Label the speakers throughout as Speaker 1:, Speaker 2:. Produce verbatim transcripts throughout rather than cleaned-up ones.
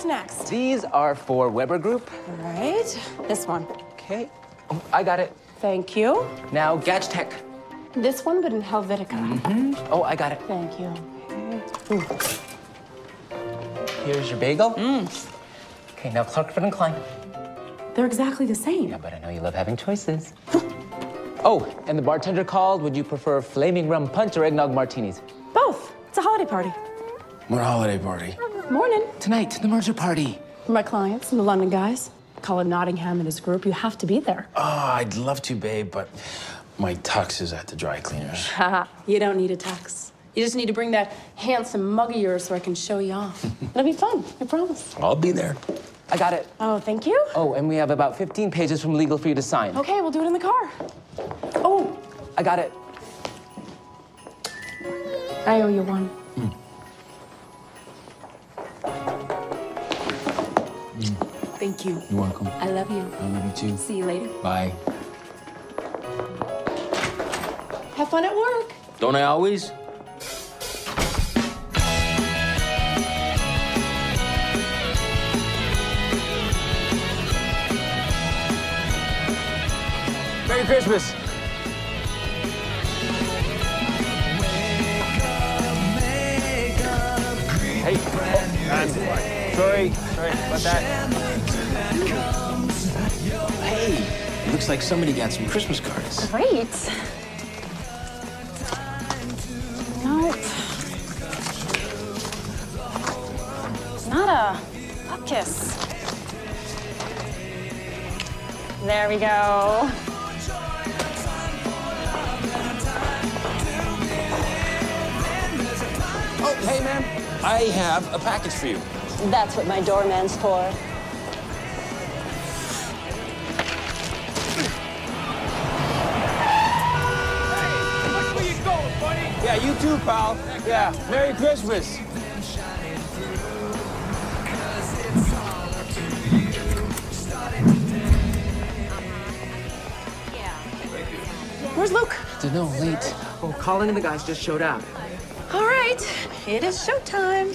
Speaker 1: what's next?
Speaker 2: These are for Weber Group.
Speaker 1: All right. This one.
Speaker 2: Okay. Oh, I got it.
Speaker 1: Thank you.
Speaker 2: Now, Gatch Tech.
Speaker 1: This one, but in Helvetica.
Speaker 2: Mm-hmm. Oh, I got it.
Speaker 1: Thank you.
Speaker 2: Ooh. Here's your bagel.
Speaker 1: Mm.
Speaker 2: Okay, now Clarkford and Klein.
Speaker 1: They're exactly the same.
Speaker 2: Yeah, but I know you love having choices. Oh, and the bartender called. Would you prefer flaming rum punch or eggnog martinis?
Speaker 1: Both. It's a holiday party.
Speaker 3: What holiday party?
Speaker 1: Morning.
Speaker 2: Tonight, the merger party.
Speaker 1: For my clients and the London guys. Colin Nottingham and his group. You have to be there.
Speaker 3: Oh, I'd love to, babe, but my tux is at the dry cleaners.
Speaker 1: Haha, you don't need a tux. You just need to bring that handsome mug of yours so I can show you off. It'll be fun, I promise.
Speaker 3: I'll be there.
Speaker 2: I got it.
Speaker 1: Oh, thank you.
Speaker 2: Oh, and we have about fifteen pages from legal for you to sign.
Speaker 1: Okay, we'll do it in the car. Oh,
Speaker 2: I got it.
Speaker 1: I owe you one.
Speaker 3: Mm. Mm.
Speaker 1: Thank you.
Speaker 3: You're welcome.
Speaker 1: I love you.
Speaker 3: I love you too.
Speaker 1: See you later.
Speaker 3: Bye.
Speaker 1: Have fun at work.
Speaker 3: Don't I always?
Speaker 2: Merry Christmas. Hey, oh, I'm sorry, sorry about that.
Speaker 3: Hey, looks like somebody got some Christmas cards.
Speaker 1: Great. Nope. It's not a butt kiss. There we go.
Speaker 3: Oh, hey, ma'am. I have a package for you.
Speaker 4: That's what my doorman's for.
Speaker 3: Where you going, buddy? Yeah, you too, pal. Yeah, Merry Christmas.
Speaker 1: Where's Luke?
Speaker 2: Don't know, late. Oh, Colin and the guys just showed up.
Speaker 1: All right, it is showtime.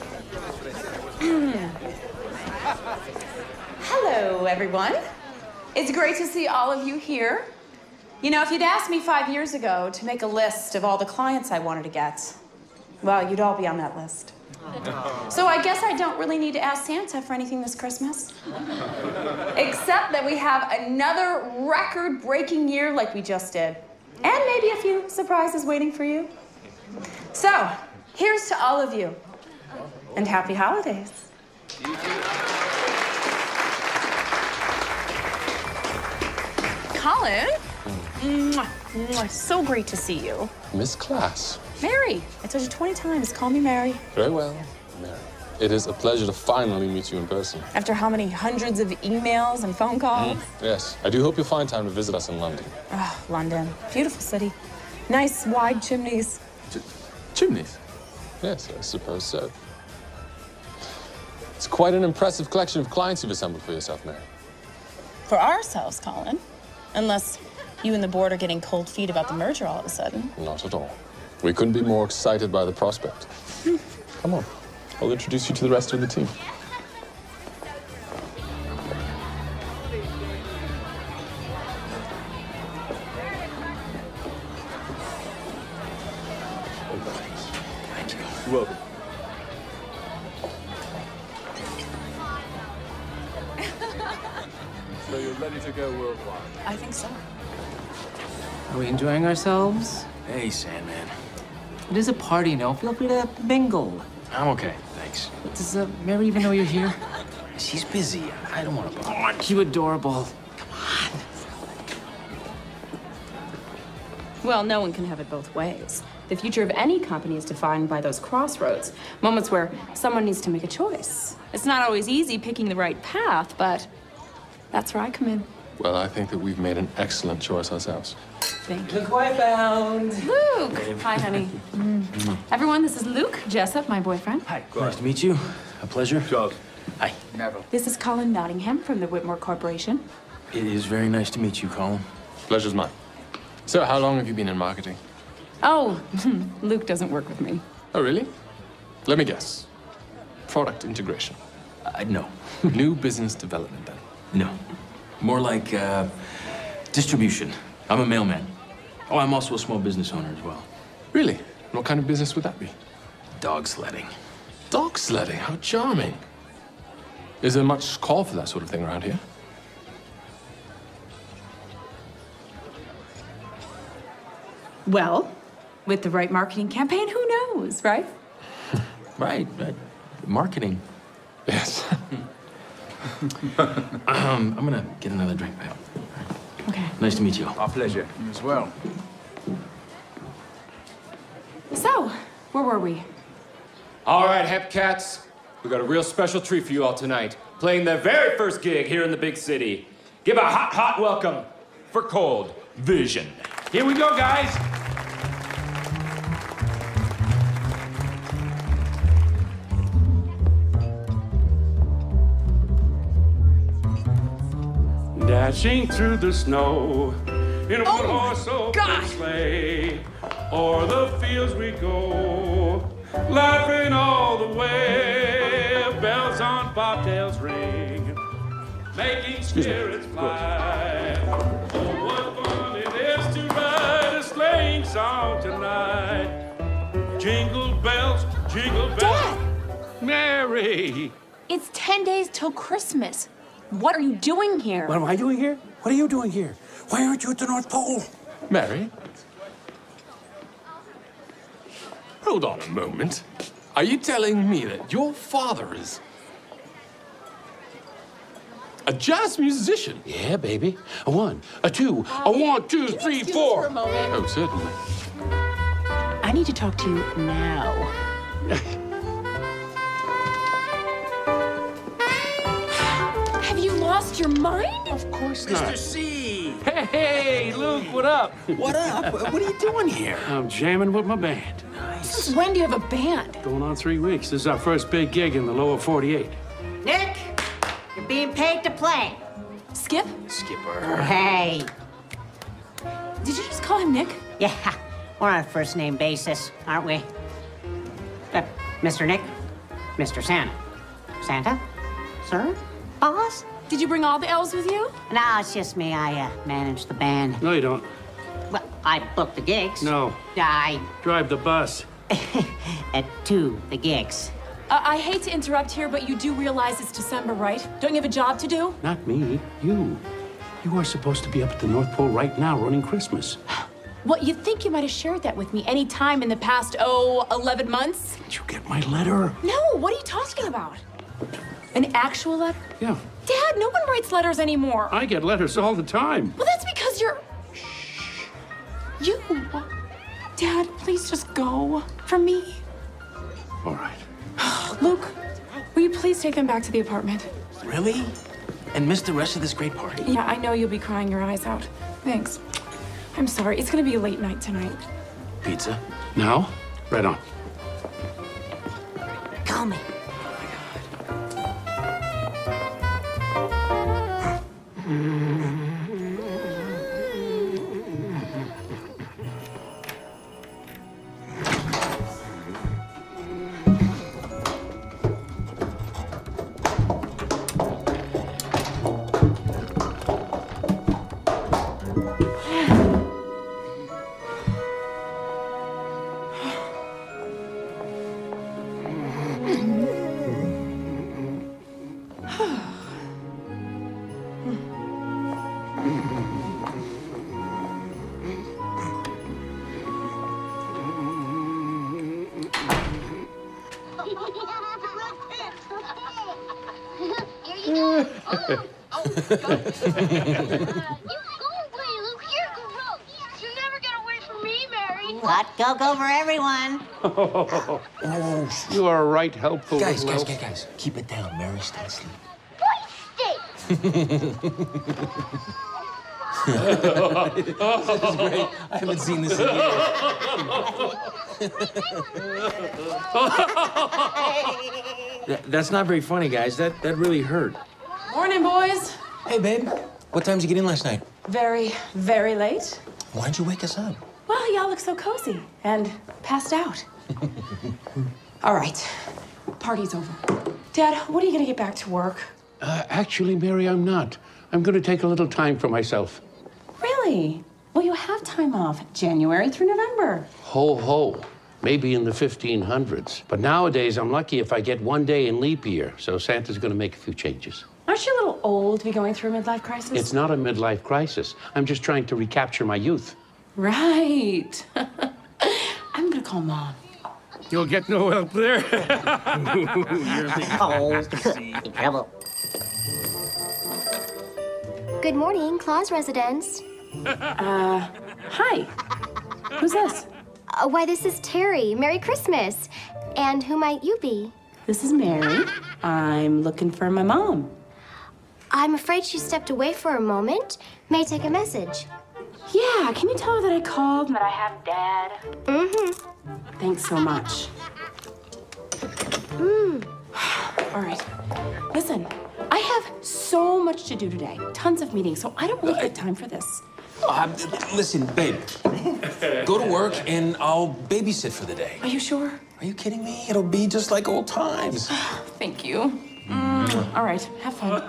Speaker 5: Hello, everyone. It's great to see all of you here. You know, if you'd asked me five years ago to make a list of all the clients I wanted to get, well, you'd all be on that list. So I guess I don't really need to ask Santa for anything this Christmas. Except that we have another record-breaking year like we just did. And maybe a few surprises waiting for you. So, here's to all of you. And happy holidays.
Speaker 1: Colin? Mwah, mwah, so great to see you.
Speaker 6: Miss Class.
Speaker 5: Mary. I told you twenty times, call me Mary.
Speaker 6: Very well, Mary. It is a pleasure to finally meet you in person.
Speaker 5: After how many hundreds of emails and phone calls?
Speaker 6: Mm, yes. I do hope you'll find time to visit us in London.
Speaker 5: Oh, London. Beautiful city. Nice, wide chimneys.
Speaker 6: Ch chimneys? Yes, I suppose so. It's quite an impressive collection of clients you've assembled for yourself, Mary.
Speaker 5: For ourselves, Colin. Unless you and the board are getting cold feet about the merger all of a sudden.
Speaker 6: Not at all. We couldn't be more excited by the prospect. Come on. I'll introduce you to the rest of the team.
Speaker 3: Thank you.
Speaker 6: You're welcome. So you're ready to go worldwide?
Speaker 5: I think so.
Speaker 2: Are we enjoying ourselves?
Speaker 3: Hey, Sandman.
Speaker 2: It is a party, no? Feel free to mingle.
Speaker 3: I'm okay, thanks.
Speaker 2: Does uh, Mary even know you're here?
Speaker 3: She's busy. I don't want to bother.
Speaker 2: Aren't you adorable?
Speaker 5: Well, no one can have it both ways. The future of any company is defined by those crossroads, moments where someone needs to make a choice. It's not always easy picking the right path, but that's where I come in.
Speaker 6: Well, I think that we've made an excellent choice ourselves.
Speaker 5: Thank you.
Speaker 2: Look who I found.
Speaker 5: Luke! Hi, honey. Mm. Everyone, this is Luke Jessup, my boyfriend.
Speaker 3: Hi. Nice to meet you. A pleasure.
Speaker 6: Charles.
Speaker 3: Hi.
Speaker 2: Never.
Speaker 5: This is Colin Nottingham from the Whitmore Corporation.
Speaker 3: It is very nice to meet you, Colin.
Speaker 6: Pleasure's mine. So, how long have you been in marketing?
Speaker 5: Oh, Luke doesn't work with me.
Speaker 6: Oh, really? Let me guess. Product integration.
Speaker 5: Uh,
Speaker 7: Uh, no.
Speaker 8: New business development, then?
Speaker 7: No. More like, uh, distribution. I'm a mailman. Oh, I'm also a small business owner as well.
Speaker 8: Really? What kind of business would that be?
Speaker 7: Dog sledding.
Speaker 8: Dog sledding? How charming. Is there much call for that sort of thing around here?
Speaker 5: Well, with the right marketing campaign, who knows, right?
Speaker 7: Right, right. Marketing.
Speaker 8: Yes.
Speaker 7: um, I'm gonna get another drink, pal.
Speaker 5: Okay.
Speaker 7: Nice to meet you.
Speaker 3: Our pleasure. You as well.
Speaker 5: So, where were we?
Speaker 9: All right, Hepcats, we got a real special treat for you all tonight. Playing their very first gig here in the big city. Give a hot, hot welcome for Cold Vision. Here we go, guys.
Speaker 10: Dashing through the snow in a
Speaker 5: Oh,
Speaker 10: one-horse open
Speaker 5: God.
Speaker 10: sleigh, o'er the fields we go, laughing all the way. Bells on bobtails ring, making spirits fly. Oh, what fun it is to ride a sleighing song tonight. Jingle bells, jingle bells.
Speaker 5: Dad!
Speaker 10: Mary!
Speaker 1: It's ten days till Christmas. What are you doing here?
Speaker 11: What am I doing here? What are you doing here? Why aren't you at the North Pole?
Speaker 8: Mary? Hold on a moment. Are you telling me that your father is a jazz musician?
Speaker 11: Yeah, baby. A one, a two, a one, two, three,
Speaker 1: Excuse us
Speaker 11: four.
Speaker 1: for a moment.
Speaker 8: Oh, certainly.
Speaker 1: I need to talk to you now. Have you lost your mind?
Speaker 11: Of course
Speaker 10: Mister
Speaker 11: not.
Speaker 10: C!
Speaker 3: Hey, Luke, what up?
Speaker 11: What up? What are you doing here?
Speaker 10: I'm jamming with my band.
Speaker 1: Since when do you have a band?
Speaker 10: Going on three weeks. This is our first big gig in the lower forty-eight.
Speaker 12: Nick, you're being paid to play.
Speaker 1: Skip?
Speaker 7: Skipper.
Speaker 12: Hey.
Speaker 1: Did you just call him Nick?
Speaker 12: Yeah, we're on a first name basis, aren't we? Uh, Mister Nick, Mister Santa. Santa? Sir? Boss?
Speaker 1: Did you bring all the elves with you?
Speaker 12: No, it's just me. I uh, manage the band.
Speaker 10: No, you don't.
Speaker 12: Well, I book the gigs.
Speaker 10: No.
Speaker 12: I
Speaker 10: Drive the bus.
Speaker 12: at two the gigs.
Speaker 1: Uh, I hate to interrupt here, but you do realize it's December, right? Don't you have a job to do?
Speaker 10: Not me. You. You are supposed to be up at the North Pole right now running Christmas.
Speaker 1: Well, you'd think you might have shared that with me any time in the past, oh, eleven months?
Speaker 10: Did you get my letter?
Speaker 1: No, what are you talking about? An actual letter?
Speaker 10: Yeah.
Speaker 1: Dad, no one writes letters anymore.
Speaker 10: I get letters all the time.
Speaker 1: Well, that's because you're... You. Dad, please just go. For me.
Speaker 10: All right.
Speaker 1: Luke, will you please take them back to the apartment?
Speaker 7: Really? And miss the rest of this great party?
Speaker 1: Yeah, I know you'll be crying your eyes out. Thanks. I'm sorry. It's gonna be a late night tonight.
Speaker 7: Pizza?
Speaker 10: Now? Right on.
Speaker 12: Call me.
Speaker 13: You go away, Luke. You're gross. You never get away from me, Mary.
Speaker 12: Hot cocoa for everyone.
Speaker 10: Oh, oh, you are a right helpful
Speaker 7: Guys,
Speaker 10: little
Speaker 7: guys,
Speaker 10: elf.
Speaker 7: guys, guys. Keep it down. Mary's still asleep.
Speaker 2: This is great. I haven't seen this in years.
Speaker 7: That, that's not very funny, guys. That that really hurt.
Speaker 1: Morning, boys.
Speaker 2: Hey, babe. What time did you get in last night?
Speaker 1: Very, very late.
Speaker 2: Why'd you wake us up?
Speaker 1: Well, y'all look so cozy and passed out. All right, party's over. Dad, when are you gonna get back to work?
Speaker 11: Uh, actually, Mary, I'm not. I'm going to take a little time for myself.
Speaker 1: Really? Well, you have time off, January through November.
Speaker 11: Ho, ho. Maybe in the fifteen hundreds. But nowadays, I'm lucky if I get one day in leap year, so Santa's going to make a few changes.
Speaker 1: Aren't you a little old to be going through a midlife crisis?
Speaker 11: It's not a midlife crisis. I'm just trying to recapture my youth.
Speaker 1: Right. I'm gonna call Mom.
Speaker 10: You'll get no help there.
Speaker 12: Oh, trouble.
Speaker 13: Good morning, Claus residence.
Speaker 1: Uh, hi. Who's this?
Speaker 13: Uh, why, this is Terry. Merry Christmas. And who might you be?
Speaker 1: This is Mary. I'm looking for my mom.
Speaker 13: I'm afraid she stepped away for a moment. May I take a message?
Speaker 1: Yeah, can you tell her that I called and that I have Dad?
Speaker 13: Mm-hmm.
Speaker 1: Thanks so much.
Speaker 13: Mm.
Speaker 1: All right. Listen, I have so much to do today. Tons of meetings, so I don't really have time for this.
Speaker 7: Uh, listen, babe. Go to work and I'll babysit for the day.
Speaker 1: Are you sure?
Speaker 7: Are you kidding me? It'll be just like old times.
Speaker 1: Thank you. Mm. All right, have fun.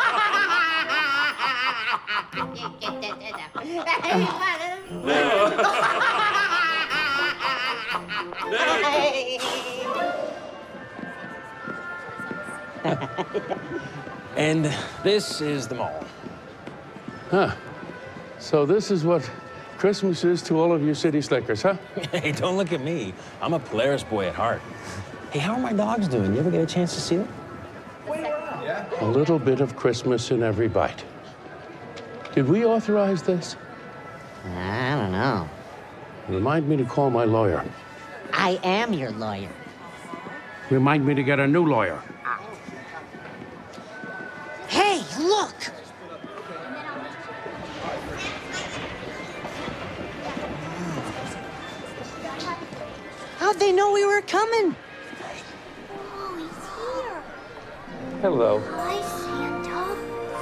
Speaker 7: And this is the mall.
Speaker 11: Huh. So this is what Christmas is to all of you city slickers, huh?
Speaker 7: Hey, don't look at me. I'm a Polaris boy at heart. Hey, how are my dogs doing? You ever get a chance to see them?
Speaker 11: A little bit of Christmas in every bite. Did we authorize this?
Speaker 12: I don't know.
Speaker 11: Remind me to call my lawyer.
Speaker 12: I am your lawyer.
Speaker 11: Remind me to get a new lawyer.
Speaker 12: Hey, look! How'd they know we were coming?
Speaker 13: Oh, he's here.
Speaker 11: Hello.
Speaker 13: Hi, Santa.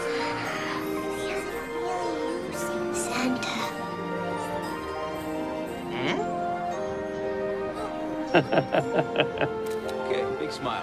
Speaker 13: Santa.
Speaker 7: Okay, big smile.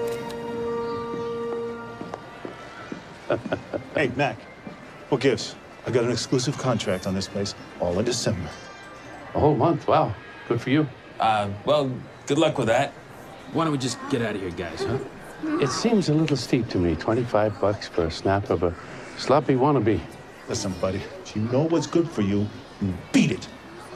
Speaker 14: Hey, Mac, what gives? I got an exclusive contract on this place all in December.
Speaker 11: A whole month? Wow. Good for you.
Speaker 7: Uh, well, good luck with that. Why don't we just get out of here, guys, huh?
Speaker 11: It seems a little steep to me. twenty-five bucks for a snap of a sloppy wannabe.
Speaker 14: Listen, buddy, if you know what's good for you, you beat it.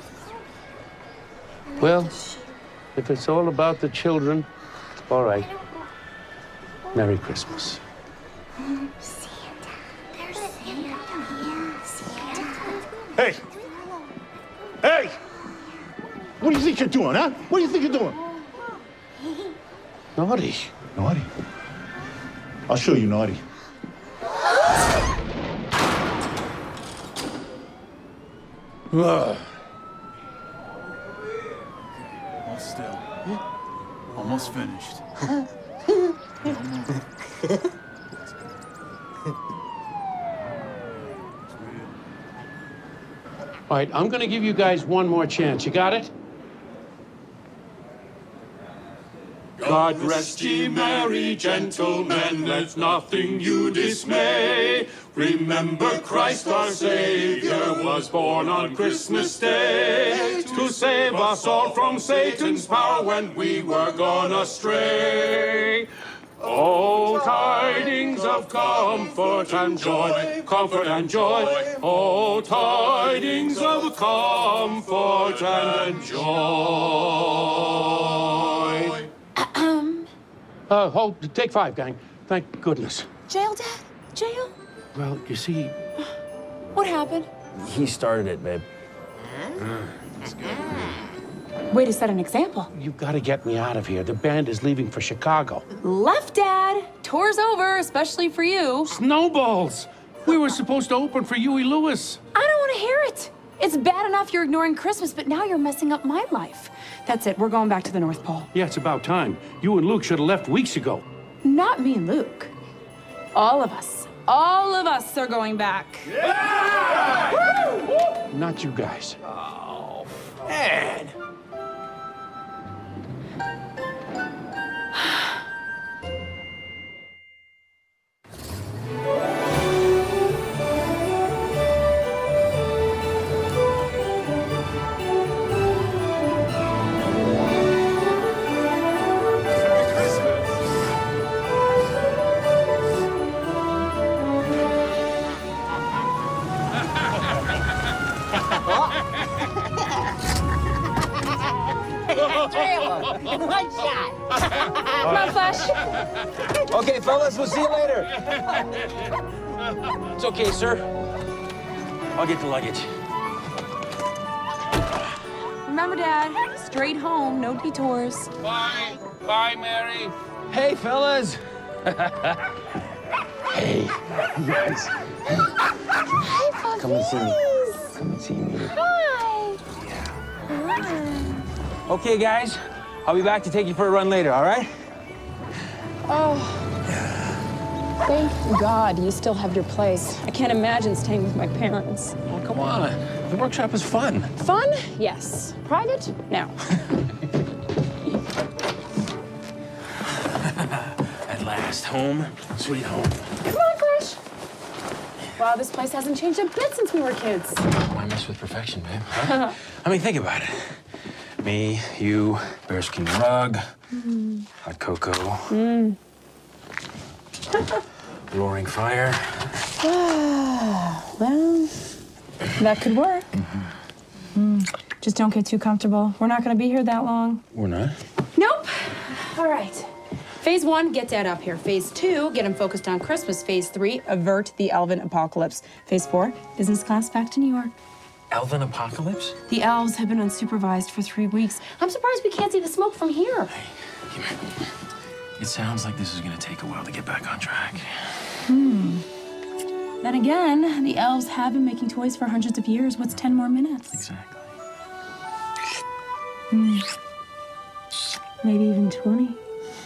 Speaker 11: Well, if it's all about the children, all right. Merry Christmas.
Speaker 13: Santa. There's Santa. Yeah, Santa.
Speaker 14: Hey! Hey! What do you think you're doing, huh? What do you think you're doing?
Speaker 11: Naughty.
Speaker 14: Naughty? I'll show you naughty.
Speaker 10: Ugh. Hold still. Almost finished.
Speaker 11: All right, I'm gonna give you guys one more chance. You got it?
Speaker 10: God rest ye merry gentlemen, let nothing you dismay. Remember Christ our Savior was born on Christmas Day to save us all from Satan's power when we were gone astray. Oh, tidings of comfort and joy, comfort and joy. Oh, tidings of comfort and joy.
Speaker 11: Uh, hold, take five, gang. Thank goodness.
Speaker 1: Jail, Dad? Jail?
Speaker 11: Well, you see...
Speaker 1: What happened?
Speaker 7: He started it, babe.
Speaker 1: Way to set an example.
Speaker 11: You've got to get me out of here. The band is leaving for Chicago.
Speaker 1: Left, Dad. Tour's over, especially for you.
Speaker 11: Snowballs! We were supposed to open for Huey Lewis.
Speaker 1: I don't want to hear it. It's bad enough you're ignoring Christmas, but now you're messing up my life. That's it. We're going back to the North Pole.
Speaker 11: Yeah, it's about time. You and Luke should have left weeks ago.
Speaker 1: Not me and Luke. All of us. All of us are going back.
Speaker 11: Yeah! Woo! Not you guys.
Speaker 7: Oh, man.
Speaker 12: trailer in one shot.
Speaker 1: Come on, Flash.
Speaker 3: Okay, fellas, we'll see you later. It's okay, sir. I'll get the luggage.
Speaker 5: Remember, Dad, straight home, no detours.
Speaker 10: Bye. Bye, Mary.
Speaker 3: Hey, fellas.
Speaker 2: Hey, you guys. Come and see me. Come and see me.
Speaker 13: Hi.
Speaker 3: Okay, guys. I'll be back to take you for a run later, all right?
Speaker 1: Oh. Thank God you still have your place. I can't imagine staying with my parents.
Speaker 8: Oh, come on. The workshop is fun.
Speaker 1: Fun? Yes. Private? No.
Speaker 7: At last, home, sweet home.
Speaker 1: Come on, Flash. Wow, this place hasn't changed a bit since we were kids.
Speaker 7: Why mess with perfection, babe? Huh? I mean, think about it. Me, you, bearskin rug,
Speaker 1: Mm.
Speaker 7: hot cocoa,
Speaker 1: Mm.
Speaker 7: roaring fire.
Speaker 1: Well, that could work. Mm. Just don't get too comfortable. We're not going to be here that long.
Speaker 7: We're not.
Speaker 1: Nope. All right. Phase one, get Dad up here. Phase two, get him focused on Christmas. Phase three, avert the elven apocalypse. Phase four, business class back to New York.
Speaker 7: Elven apocalypse?
Speaker 1: The elves have been unsupervised for three weeks. I'm surprised we can't see the smoke from here.
Speaker 7: It sounds like this is gonna take a while to get back on track.
Speaker 1: Hmm. Then again, the elves have been making toys for hundreds of years. What's ten more minutes?
Speaker 7: Exactly.
Speaker 1: Hmm. Maybe even twenty.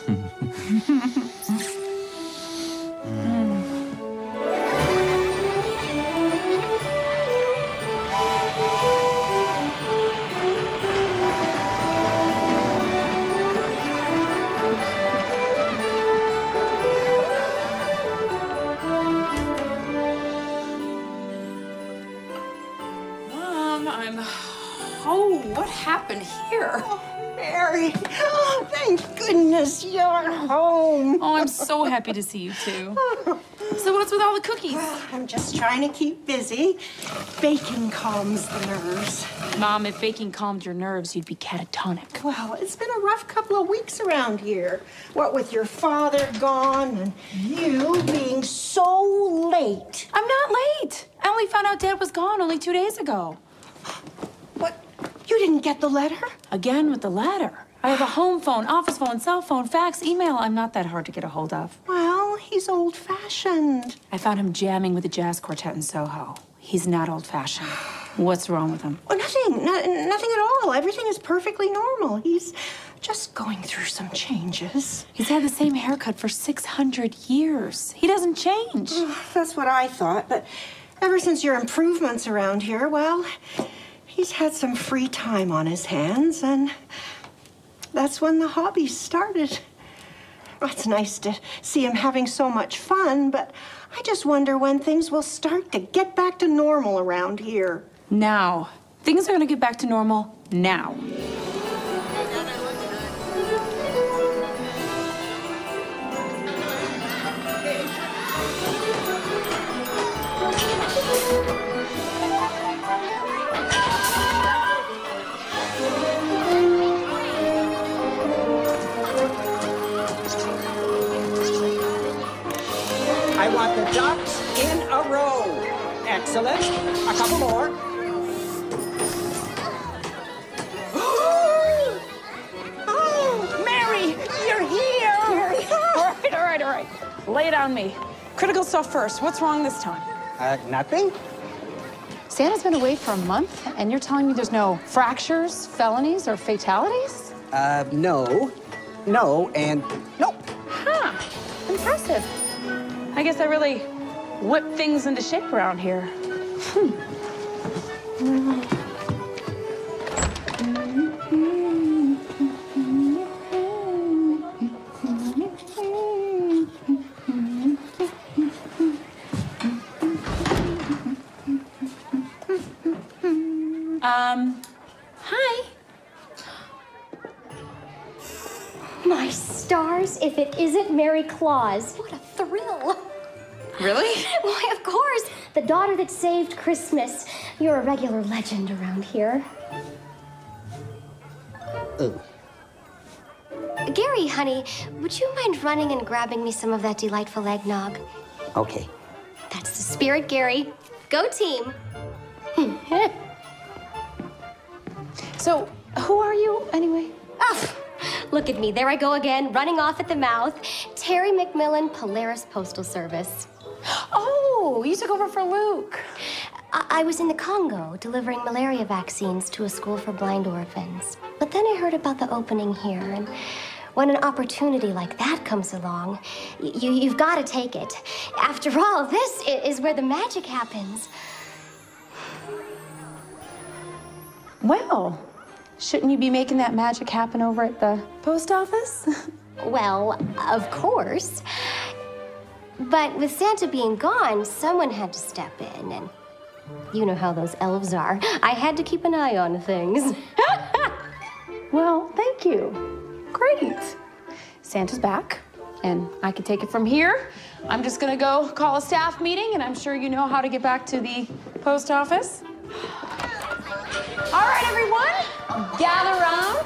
Speaker 1: Mom, I'm... Oh, what happened here?
Speaker 12: Mary, oh, thank goodness you're home.
Speaker 1: Oh, I'm so happy to see you too. So what's with all the cookies?
Speaker 12: Well, I'm just trying to keep busy. Baking calms the nerves.
Speaker 1: Mom, if baking calmed your nerves, you'd be catatonic.
Speaker 12: Well, it's been a rough couple of weeks around here. What with your father gone and you being so late.
Speaker 1: I'm not late. I only found out Dad was gone only two days ago.
Speaker 12: What? You didn't get the letter?
Speaker 1: Again with the letter. I have a home phone, office phone, cell phone, fax, email. I'm not that hard to get a hold of.
Speaker 12: Well, he's old-fashioned.
Speaker 1: I found him jamming with a jazz quartet in Soho. He's not old-fashioned. What's wrong with him?
Speaker 12: Well, nothing. No, nothing at all. Everything is perfectly normal. He's just going through some changes.
Speaker 1: He's had the same haircut for six hundred years. He doesn't change.
Speaker 12: That's what I thought, but ever since your improvements around here, well, he's had some free time on his hands, and that's when the hobbies started. Well, it's nice to see him having so much fun, but I just wonder when things will start to get back to normal around here.
Speaker 1: Now. Things are gonna get back to normal now.
Speaker 12: I want the ducks in a row. Excellent. A couple more.
Speaker 1: Oh, Mary, you're here. All right, all right, all right. Lay it on me. Critical stuff first. What's wrong this time?
Speaker 12: Uh, nothing.
Speaker 1: Santa's been away for a month, and you're telling me there's no fractures, felonies, or fatalities?
Speaker 15: Uh, no. No, and no.
Speaker 1: Huh. Impressive. I guess I really whip things into shape around here. Hmm. Um, hi.
Speaker 13: My stars, if it isn't Mary Claus. What a thrill.
Speaker 1: Really?
Speaker 13: Why, of course. The daughter that saved Christmas. You're a regular legend around here.
Speaker 15: Oh,
Speaker 13: Gary, honey, would you mind running and grabbing me some of that delightful eggnog?
Speaker 15: Okay.
Speaker 13: That's the spirit, Gary. Go team.
Speaker 5: So, who are you, anyway?
Speaker 13: Oh, look at me. There I go again, running off at the mouth. Terry McMillan, Polaris Postal Service.
Speaker 5: Oh, you took over for Luke.
Speaker 13: I, I was in the Congo delivering malaria vaccines to a school for blind orphans. But then I heard about the opening here, and when an opportunity like that comes along, you, you've got to take it. After all, this is where the magic happens.
Speaker 5: Well, shouldn't you be making that magic happen over at the post office?
Speaker 13: Well, of course. But with Santa being gone, someone had to step in, and you know how those elves are. I had to keep an eye on things.
Speaker 5: Well, thank you. Great. Santa's back, and I can take it from here. I'm just gonna go call a staff meeting, and I'm sure you know how to get back to the post office. All right, everyone, gather around.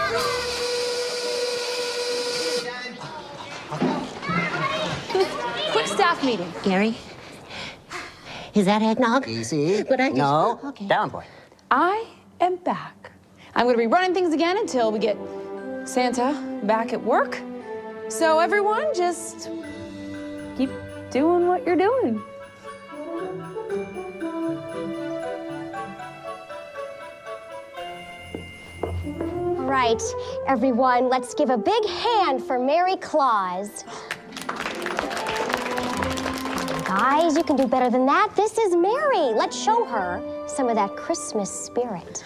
Speaker 5: Quick staff meeting.
Speaker 16: Gary, is that eggnog?
Speaker 15: Easy.
Speaker 16: But I just...
Speaker 15: No.
Speaker 16: Okay.
Speaker 15: Down, boy.
Speaker 5: I am back. I'm gonna be running things again until we get Santa back at work. So everyone, just keep doing what you're doing.
Speaker 13: All right, everyone, let's give a big hand for Mary Claus. Guys, you can do better than that. This is Mary. Let's show her some of that Christmas spirit.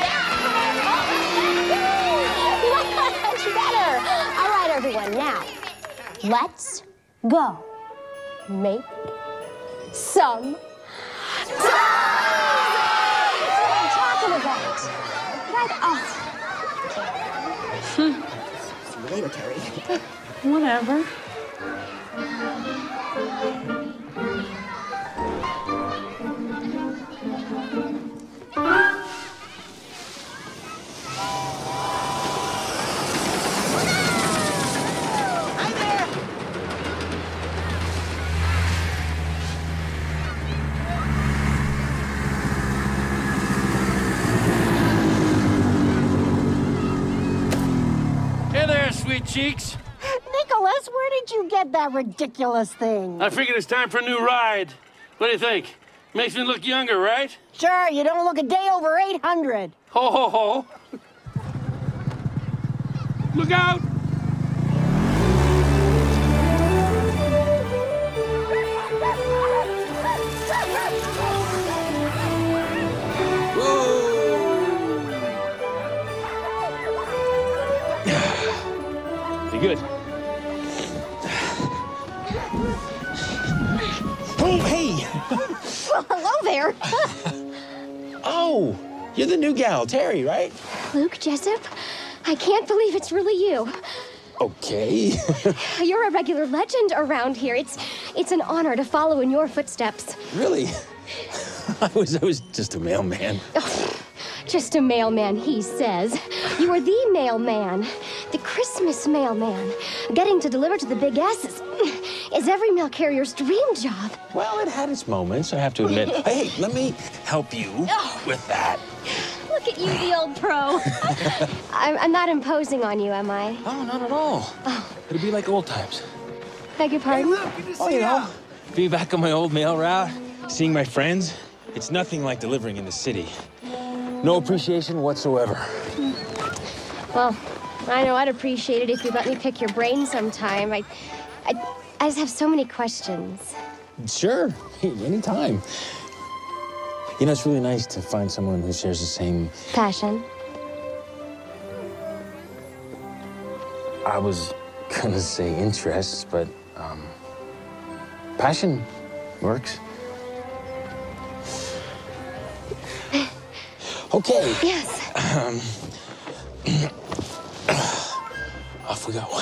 Speaker 13: Much better. All right, everyone, now, let's go make some toys. That's what I'm talking about. Right? Oh.
Speaker 12: See you later, Terry.
Speaker 5: Whatever.
Speaker 11: Sweet cheeks.
Speaker 16: Nicholas, where did you get that ridiculous thing?
Speaker 11: I figured it's time for a new ride. What do you think? Makes me look younger, right?
Speaker 16: Sure, you don't look a day over eight hundred.
Speaker 11: Ho, ho, ho. Look out! Good.
Speaker 17: Oh, hey!
Speaker 13: Well, hello there.
Speaker 17: Oh, you're the new gal, Terry, right?
Speaker 13: Luke Jessup, I can't believe it's really you.
Speaker 17: Okay.
Speaker 13: You're a regular legend around here. It's it's an honor to follow in your footsteps.
Speaker 17: Really? I was I was just a mailman.
Speaker 13: Just a mailman, he says. You are the mailman, the Christmas mailman. Getting to deliver to the big S is, is every mail carrier's dream job.
Speaker 17: Well, it had its moments, I have to admit. Hey, let me help you
Speaker 13: Oh.
Speaker 17: with that.
Speaker 13: Look at you, the old pro. I'm, I'm not imposing on you, am I?
Speaker 17: Oh, not at all.
Speaker 13: Oh.
Speaker 17: It'd be like old times.
Speaker 13: Beg your pardon?
Speaker 17: Oh, you know, being back on my old mail route, seeing my friends, it's nothing like delivering in the city. No appreciation whatsoever.
Speaker 13: Well, I know I'd appreciate it if you'd let me pick your brain sometime. I, I, I just have so many questions.
Speaker 17: Sure, anytime. You know, it's really nice to find someone who shares the same...
Speaker 13: Passion.
Speaker 17: I was gonna say interests, but, um... passion works. Okay.
Speaker 13: Yes.
Speaker 17: Um, off we go.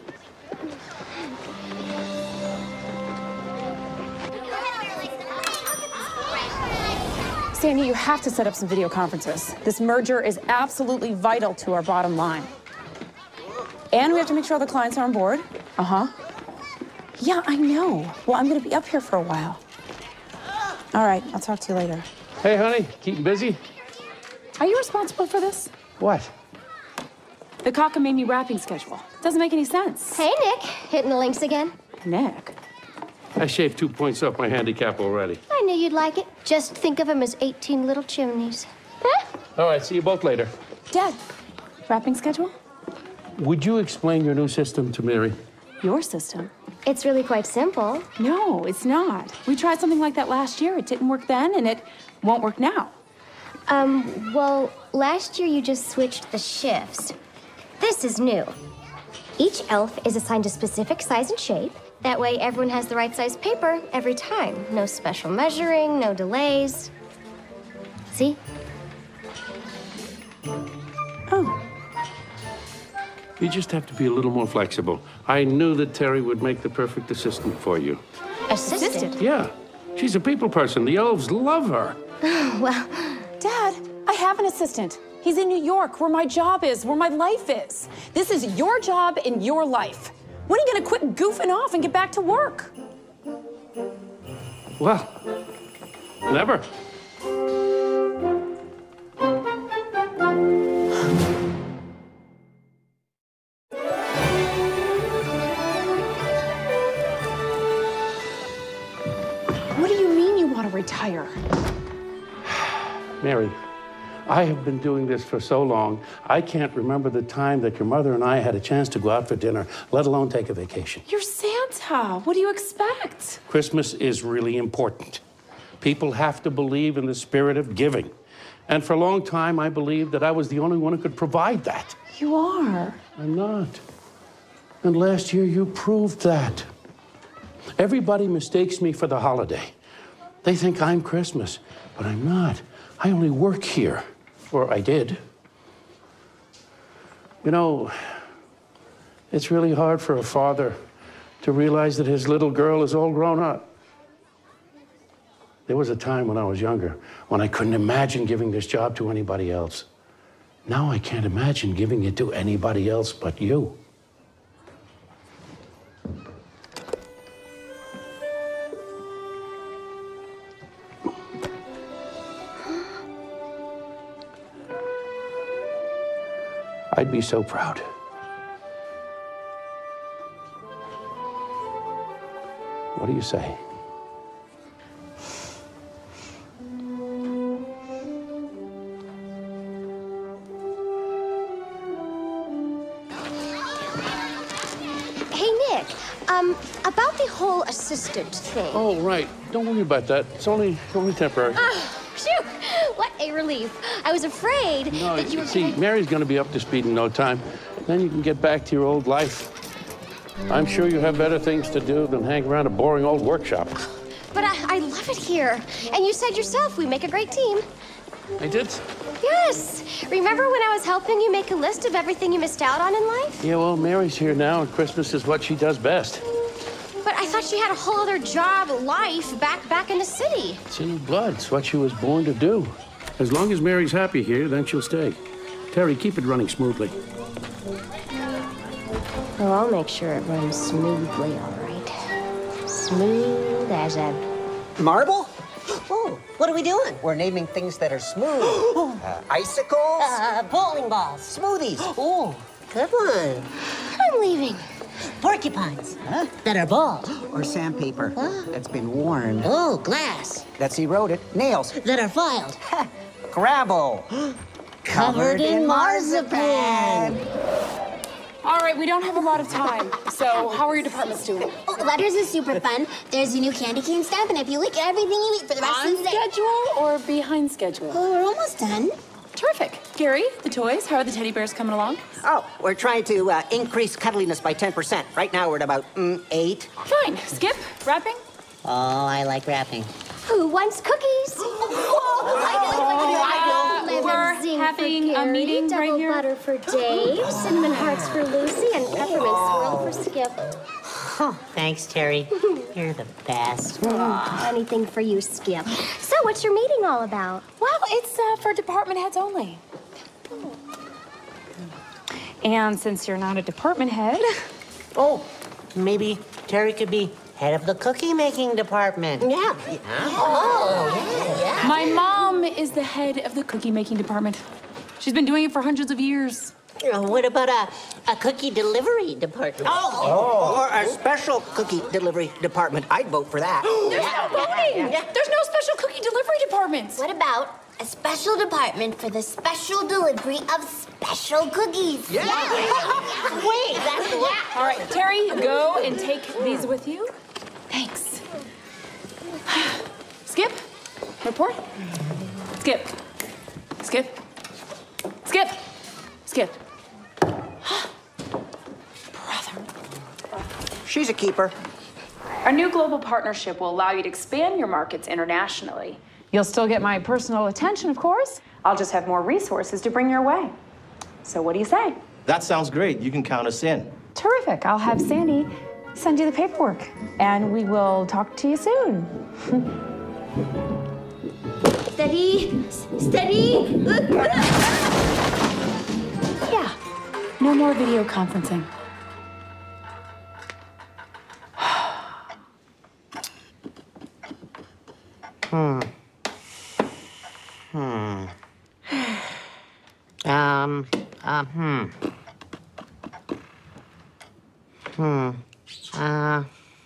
Speaker 1: Sandy, you have to set up some video conferences. This merger is absolutely vital to our bottom line.
Speaker 5: And we have to make sure all the clients are on board. Uh-huh. Yeah, I know. Well, I'm gonna be up here for a while. All right, I'll talk to you later.
Speaker 11: Hey, honey, keeping busy?
Speaker 5: Are you responsible for this?
Speaker 11: What?
Speaker 5: The cockamamie wrapping schedule. Doesn't make any sense.
Speaker 13: Hey, Nick. Hitting the links again?
Speaker 5: Nick?
Speaker 11: I shaved two points off my handicap already.
Speaker 13: I knew you'd like it. Just think of them as eighteen little chimneys. Huh?
Speaker 11: All right, see you both later.
Speaker 5: Dad, wrapping schedule?
Speaker 11: Would you explain your new system to Mary?
Speaker 5: Your system?
Speaker 13: It's really quite simple.
Speaker 5: No, it's not. We tried something like that last year. It didn't work then, and it won't work now.
Speaker 13: Um, well, last year you just switched the shifts. This is new. Each elf is assigned a specific size and shape. That way everyone has the right size paper every time. No special measuring, no delays. See?
Speaker 5: Oh.
Speaker 11: You just have to be a little more flexible. I knew that Terry would make the perfect assistant for you.
Speaker 13: Assistant?
Speaker 11: Yeah. She's a people person. The elves love her.
Speaker 13: Well,
Speaker 5: Dad, I have an assistant. He's in New York, where my job is, where my life is. This is your job and your life. When are you gonna quit goofing off and get back to work?
Speaker 11: Well, never.
Speaker 5: What do you mean you want to retire?
Speaker 11: Mary, I have been doing this for so long, I can't remember the time that your mother and I had a chance to go out for dinner, let alone take a vacation.
Speaker 5: You're Santa. What do you expect?
Speaker 11: Christmas is really important. People have to believe in the spirit of giving. And for a long time, I believed that I was the only one who could provide that.
Speaker 5: You are.
Speaker 11: I'm not. And last year, you proved that. Everybody mistakes me for the holiday. They think I'm Christmas, but I'm not. I only work here, or I did. You know, it's really hard for a father to realize that his little girl is all grown up. There was a time when I was younger when I couldn't imagine giving this job to anybody else. Now I can't imagine giving it to anybody else but you. I'd be so proud. What do you say?
Speaker 13: Hey, Nick, um, about the whole assistant thing.
Speaker 11: Oh, right. Don't worry about that. It's only, only temporary.
Speaker 13: Oh, phew! What a relief. I was afraid
Speaker 11: No,
Speaker 13: that you were
Speaker 11: see,
Speaker 13: gonna...
Speaker 11: Mary's going to be up to speed in no time. Then you can get back to your old life. I'm sure you have better things to do than hang around a boring old workshop.
Speaker 13: But I, I love it here. And you said yourself we make a great team.
Speaker 11: I did?
Speaker 13: Yes. Remember when I was helping you make a list of everything you missed out on in life?
Speaker 11: Yeah, well, Mary's here now, and Christmas is what she does best.
Speaker 13: But I thought she had a whole other job, life, back back in the city.
Speaker 11: It's in her blood. It's what she was born to do. As long as Mary's happy here, then she'll stay. Terry, keep it running smoothly.
Speaker 13: Well, I'll make sure it runs smoothly, all right. Smooth as a...
Speaker 15: Marble? Oh, what are we doing? We're naming things that are smooth. uh, icicles?
Speaker 16: Uh, bowling balls.
Speaker 15: Smoothies. Oh, good one.
Speaker 13: I'm leaving.
Speaker 16: Porcupines. Huh? That are bald.
Speaker 15: Or sandpaper huh? that's been worn.
Speaker 16: Oh, glass.
Speaker 15: That's eroded. Nails.
Speaker 16: That are filed.
Speaker 15: Gravel.
Speaker 16: Covered in marzipan.
Speaker 5: All right, we don't have a lot of time. So how are your departments doing?
Speaker 18: Oh, letters is super fun. There's a new candy cane stamp, and if you lick everything you eat for the rest
Speaker 5: On
Speaker 18: of the day.
Speaker 5: schedule or behind schedule?
Speaker 18: Oh, we're almost done.
Speaker 5: Terrific. Gary, the toys, how are the teddy bears coming along?
Speaker 15: Oh, we're trying to uh, increase cuddliness by ten percent. Right now we're at about mm, eight.
Speaker 5: Fine. Skip, wrapping?
Speaker 16: Oh, I like wrapping.
Speaker 13: Who wants cookies?
Speaker 18: Oh, I know, I know.
Speaker 5: We're having a meeting
Speaker 13: double
Speaker 5: right here.
Speaker 13: butter for Dave, cinnamon hearts for Lucy, and peppermint swirl for Skip.
Speaker 16: Oh, thanks, Terry. You're the best.
Speaker 13: Aw, anything for you, Skip. So, what's your meeting all about?
Speaker 5: Well, it's uh, for department heads only.
Speaker 1: And since you're not a department head...
Speaker 15: Oh, maybe Terry could be head of the cookie-making department.
Speaker 12: Yeah.
Speaker 15: yeah. Oh, yeah, yeah.
Speaker 1: My mom is the head of the cookie-making department. She's been doing it for hundreds of years.
Speaker 15: Uh, what about a, a cookie delivery department?
Speaker 12: Oh,
Speaker 15: oh,
Speaker 12: or a special cookie delivery department. I'd vote for that.
Speaker 1: There's no voting. There's no special cookie delivery departments.
Speaker 18: What about a special department for the special delivery of special cookies?
Speaker 12: Yeah.
Speaker 18: yeah.
Speaker 12: Wait, that's the one.
Speaker 1: All right, Terry, go and take these with you. Thanks. Skip, report. Skip. Skip. Skip. Skip.
Speaker 12: She's a keeper.
Speaker 5: Our new global partnership will allow you to expand your markets internationally. You'll still get my personal attention, of course. I'll just have more resources to bring your way. So what do you say?
Speaker 19: That sounds great. You can count us in.
Speaker 5: Terrific. I'll have Sandy send you the paperwork, and we will talk to you soon.
Speaker 18: Steady, steady.
Speaker 5: Yeah, no more video conferencing.
Speaker 15: Hmm. Hmm. Um, uh, hmm. Hmm. Uh,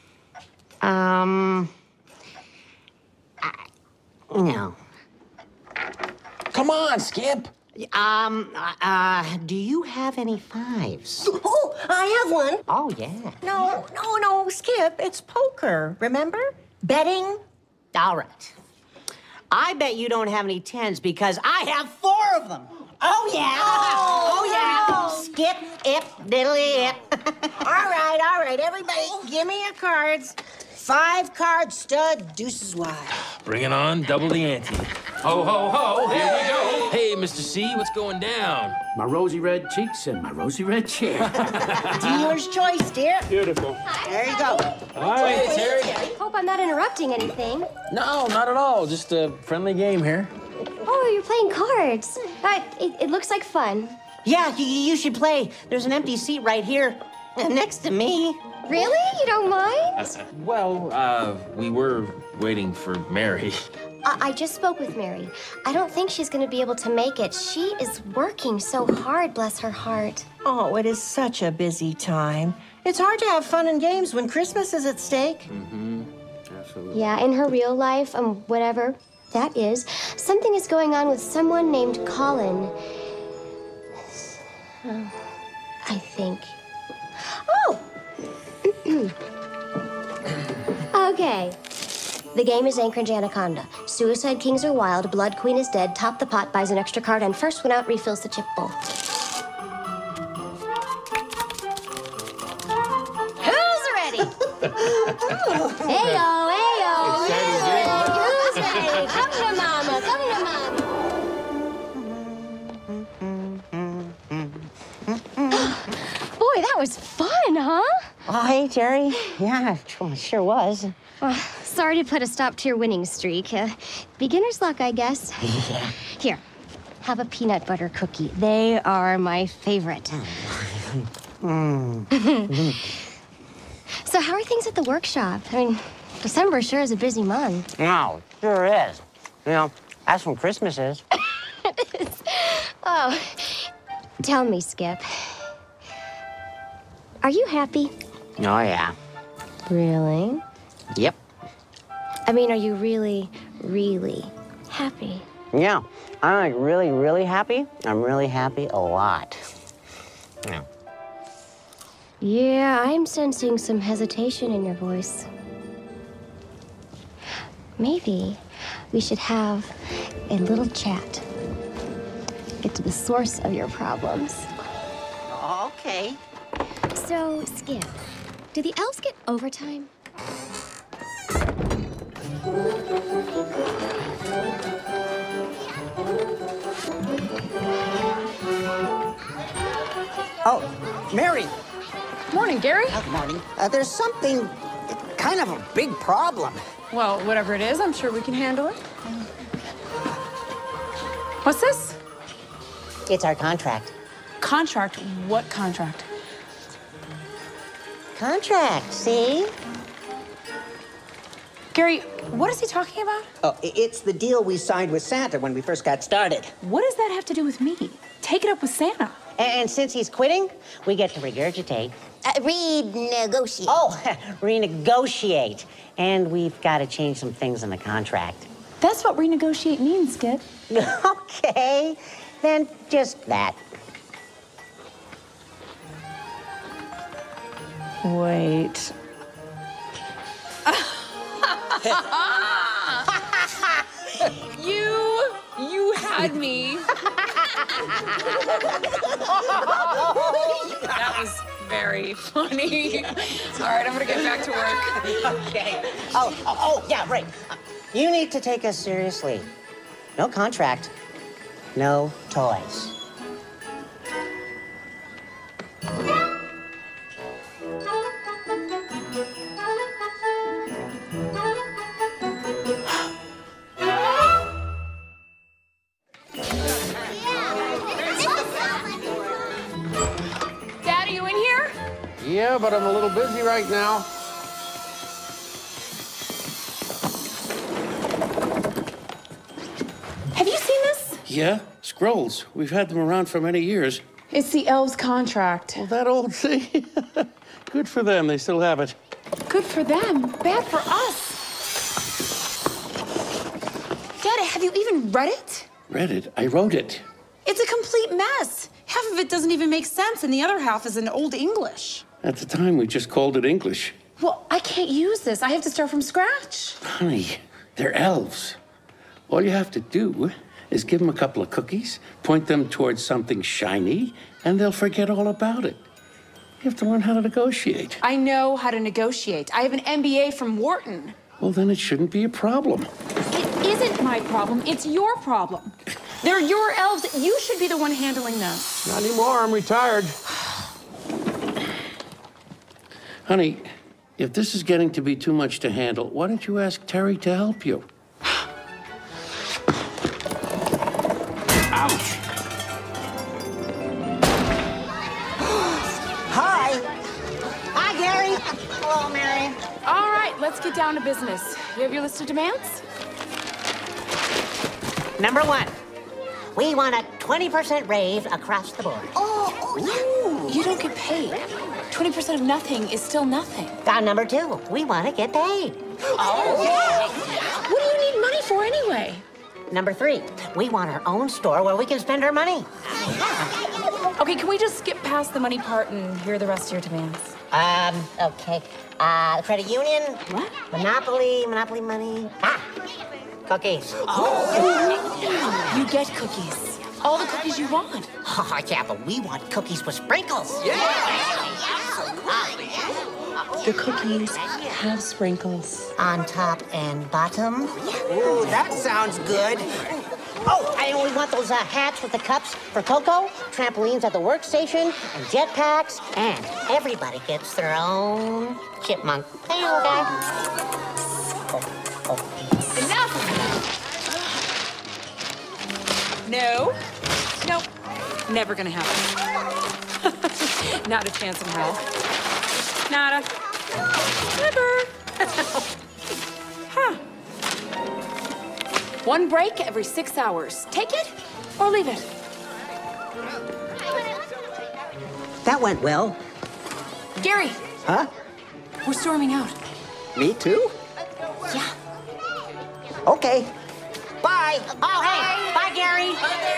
Speaker 15: um, I, no.
Speaker 17: Come on, Skip.
Speaker 15: Um, uh, do you have any fives?
Speaker 12: Oh, I have one.
Speaker 15: Oh, yeah.
Speaker 12: No, no, no, Skip. It's poker. Remember? Betting.
Speaker 15: All right. I bet you don't have any tens because I have four of them.
Speaker 12: Oh, yeah.
Speaker 15: Oh,
Speaker 12: Oh, yeah.
Speaker 15: no. Skip, ip, diddly, ip.
Speaker 12: All right, all right, everybody, give me your cards. Five card stud, deuces wide.
Speaker 17: Bring it on, double the ante.
Speaker 7: Ho, ho, ho, here we go.
Speaker 17: Hey, Mister C, what's going down?
Speaker 11: My rosy red cheeks and my rosy red chair.
Speaker 12: Dealer's choice, dear.
Speaker 11: Beautiful.
Speaker 12: There you go.
Speaker 17: Hi, Terry.
Speaker 13: Hope I'm not interrupting anything.
Speaker 17: No, not at all. Just a friendly game here.
Speaker 13: Oh, you're playing cards. Uh, it, it looks like fun.
Speaker 15: Yeah, you, you should play. There's an empty seat right here next to me.
Speaker 13: Really? You don't mind?
Speaker 17: Well, uh, we were waiting for Mary.
Speaker 13: I, I just spoke with Mary. I don't think she's going to be able to make it. She is working so hard, bless her heart.
Speaker 12: Oh, it is such a busy time. It's hard to have fun and games when Christmas is at stake.
Speaker 17: Mm-hmm. Absolutely.
Speaker 13: Yeah, in her real life, um, whatever that is, something is going on with someone named Colin. Oh, I think. Oh! Okay. The game is Anchorage Anaconda. Suicide Kings are wild, Blood Queen is dead, Top the Pot buys an extra card, and first one out refills the chip bowl. Who's ready? Heyo, heyo, who's ready? Come to mama, come to mama. Boy, that was fun, huh?
Speaker 15: Oh, hey, Terry. Yeah, it sure was.
Speaker 13: Uh, sorry to put a stop to your winning streak. Uh, beginner's luck, I guess.
Speaker 15: Yeah.
Speaker 13: Here, have a peanut butter cookie. They are my favorite.
Speaker 15: Mm.
Speaker 13: So how are things at the workshop? I mean, December sure is a busy month.
Speaker 15: No, sure is. You know, that's when Christmas is.
Speaker 13: It is. Oh, tell me, Skip. Are you happy?
Speaker 15: Oh, yeah.
Speaker 13: Really?
Speaker 15: Yep.
Speaker 13: I mean, are you really, really happy?
Speaker 15: Yeah. I'm like really, really happy. I'm really happy a lot. Yeah.
Speaker 13: Yeah, I'm sensing some hesitation in your voice. Maybe we should have a little chat. Get to the source of your problems.
Speaker 15: Okay.
Speaker 13: So, Skip, do the elves get overtime?
Speaker 12: Oh, Mary.
Speaker 5: Morning, Gary.
Speaker 12: Good morning. Uh, there's something, kind of a big problem.
Speaker 5: Well, whatever it is, I'm sure we can handle it. What's this?
Speaker 15: It's our contract.
Speaker 5: Contract? What contract?
Speaker 15: Contract, see?
Speaker 5: Gary, what is he talking about?
Speaker 15: Oh, i- it's the deal we signed with Santa when we first got started.
Speaker 5: What does that have to do with me? Take it up with Santa.
Speaker 15: And since he's quitting, we get to regurgitate.
Speaker 18: Uh, renegotiate.
Speaker 15: Oh, renegotiate. And we've got to change some things in the contract.
Speaker 5: That's what renegotiate means, kid.
Speaker 15: Okay, then just that.
Speaker 5: Wait. you, you had me. That was very funny. All right, I'm gonna get back to work.
Speaker 15: Okay. Oh, oh, oh, yeah, right. You need to take us seriously. No contract, no toys.
Speaker 5: Dad, are you in here?
Speaker 11: Yeah, but I'm a little busy right now.
Speaker 5: Have you seen this?
Speaker 11: Yeah, scrolls. We've had them around for many years.
Speaker 5: It's the elves' contract.
Speaker 11: Well, that old thing. Good for them. They still have it.
Speaker 5: Good for them, bad for us. Dad, have you even read it?
Speaker 11: Read it. I wrote it.
Speaker 5: It's a complete mess. Half of it doesn't even make sense, and the other half is in Old English.
Speaker 11: At the time, we just called it English.
Speaker 5: Well, I can't use this. I have to start from scratch.
Speaker 11: Honey, they're elves. All you have to do is give them a couple of cookies, point them towards something shiny, and they'll forget all about it. You have to learn how to negotiate.
Speaker 5: I know how to negotiate. I have an M B A from Wharton.
Speaker 11: Well, then it shouldn't be a problem.
Speaker 5: It isn't my problem. It's your problem. They're your elves. You should be the one handling them.
Speaker 11: Not anymore. I'm retired. Honey, if this is getting to be too much to handle, why don't you ask Terry to help you? Ouch!
Speaker 15: Hi. Hi, Gary. Hello, Mary.
Speaker 5: All right, let's get down to business. You have your list of demands?
Speaker 15: Number one, we want a twenty percent raise across the board.
Speaker 18: Oh,
Speaker 5: Ooh, you don't get paid. twenty percent of nothing is still nothing.
Speaker 15: Uh, number two, we want to get paid.
Speaker 5: Oh, yeah. What do you need money for anyway?
Speaker 15: Number three, we want our own store where we can spend our money.
Speaker 5: Okay, can we just skip past the money part and hear the rest of your demands?
Speaker 15: Um, okay. Uh, credit union.
Speaker 5: What?
Speaker 15: Monopoly, monopoly money. Ah, cookies.
Speaker 5: Oh. You get cookies. All the cookies you want.
Speaker 15: Oh, yeah, but we want cookies with sprinkles.
Speaker 5: Yeah. The cookies have sprinkles.
Speaker 15: On top and bottom. Ooh, that sounds good. Oh, I only want those uh, hats with the cups for Coco, trampolines at the workstation, and jetpacks, and everybody gets their own chipmunk. There you go, guy. Oh, oh.
Speaker 5: Enough of that. No. Nope. Never gonna happen. Not a chance in hell. Nada. Never. Huh. One break every six hours. Take it or leave it.
Speaker 15: That went well.
Speaker 5: Gary.
Speaker 15: Huh?
Speaker 5: We're storming out.
Speaker 15: Me too?
Speaker 5: Yeah.
Speaker 15: Okay. Bye. Oh, hey. Bye, Gary.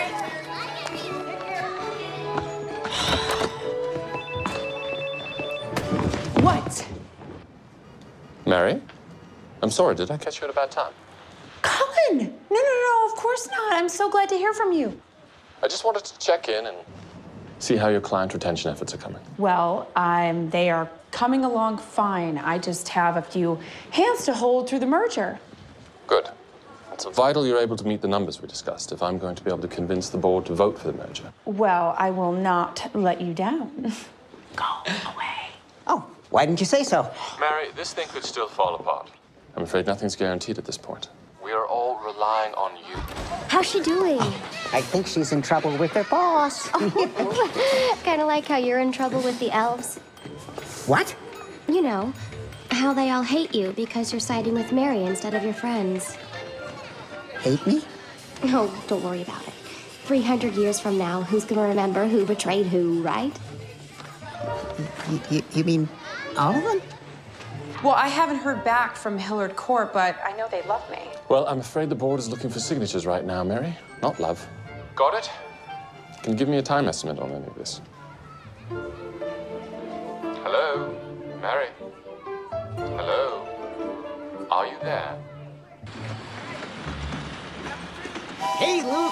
Speaker 5: What?
Speaker 6: Mary? I'm sorry, did I catch you at a bad time?
Speaker 5: Colin! No, no, no, of course not. I'm so glad to hear from you.
Speaker 6: I just wanted to check in and see how your client retention efforts are coming.
Speaker 5: Well, um, they are coming along fine. I just have a few hands to hold through the merger.
Speaker 6: Good. It's vital you're able to meet the numbers we discussed if I'm going to be able to convince the board to vote for the merger.
Speaker 5: Well, I will not let you down. Go away.
Speaker 15: Oh, why didn't you say so?
Speaker 6: Mary, this thing could still fall apart. I'm afraid nothing's guaranteed at this point.
Speaker 20: We are all relying on you.
Speaker 13: How's she doing?
Speaker 15: I think she's in trouble with her boss.
Speaker 13: Oh, kind of like how you're in trouble with the elves.
Speaker 15: What?
Speaker 13: You know, how they all hate you because you're siding with Mary instead of your friends.
Speaker 15: Hate me?
Speaker 13: No, don't worry about it. three hundred years from now, who's going to remember who betrayed who, right?
Speaker 15: You, you, you mean all of them?
Speaker 5: Well, I haven't heard back from Hillard Court, but I know they love me.
Speaker 6: Well, I'm afraid the board is looking for signatures right now, Mary. Not love. Got it? Can you give me a time estimate on any of this? Hello? Mary? Hello? Are you there?
Speaker 15: Hey, Luke.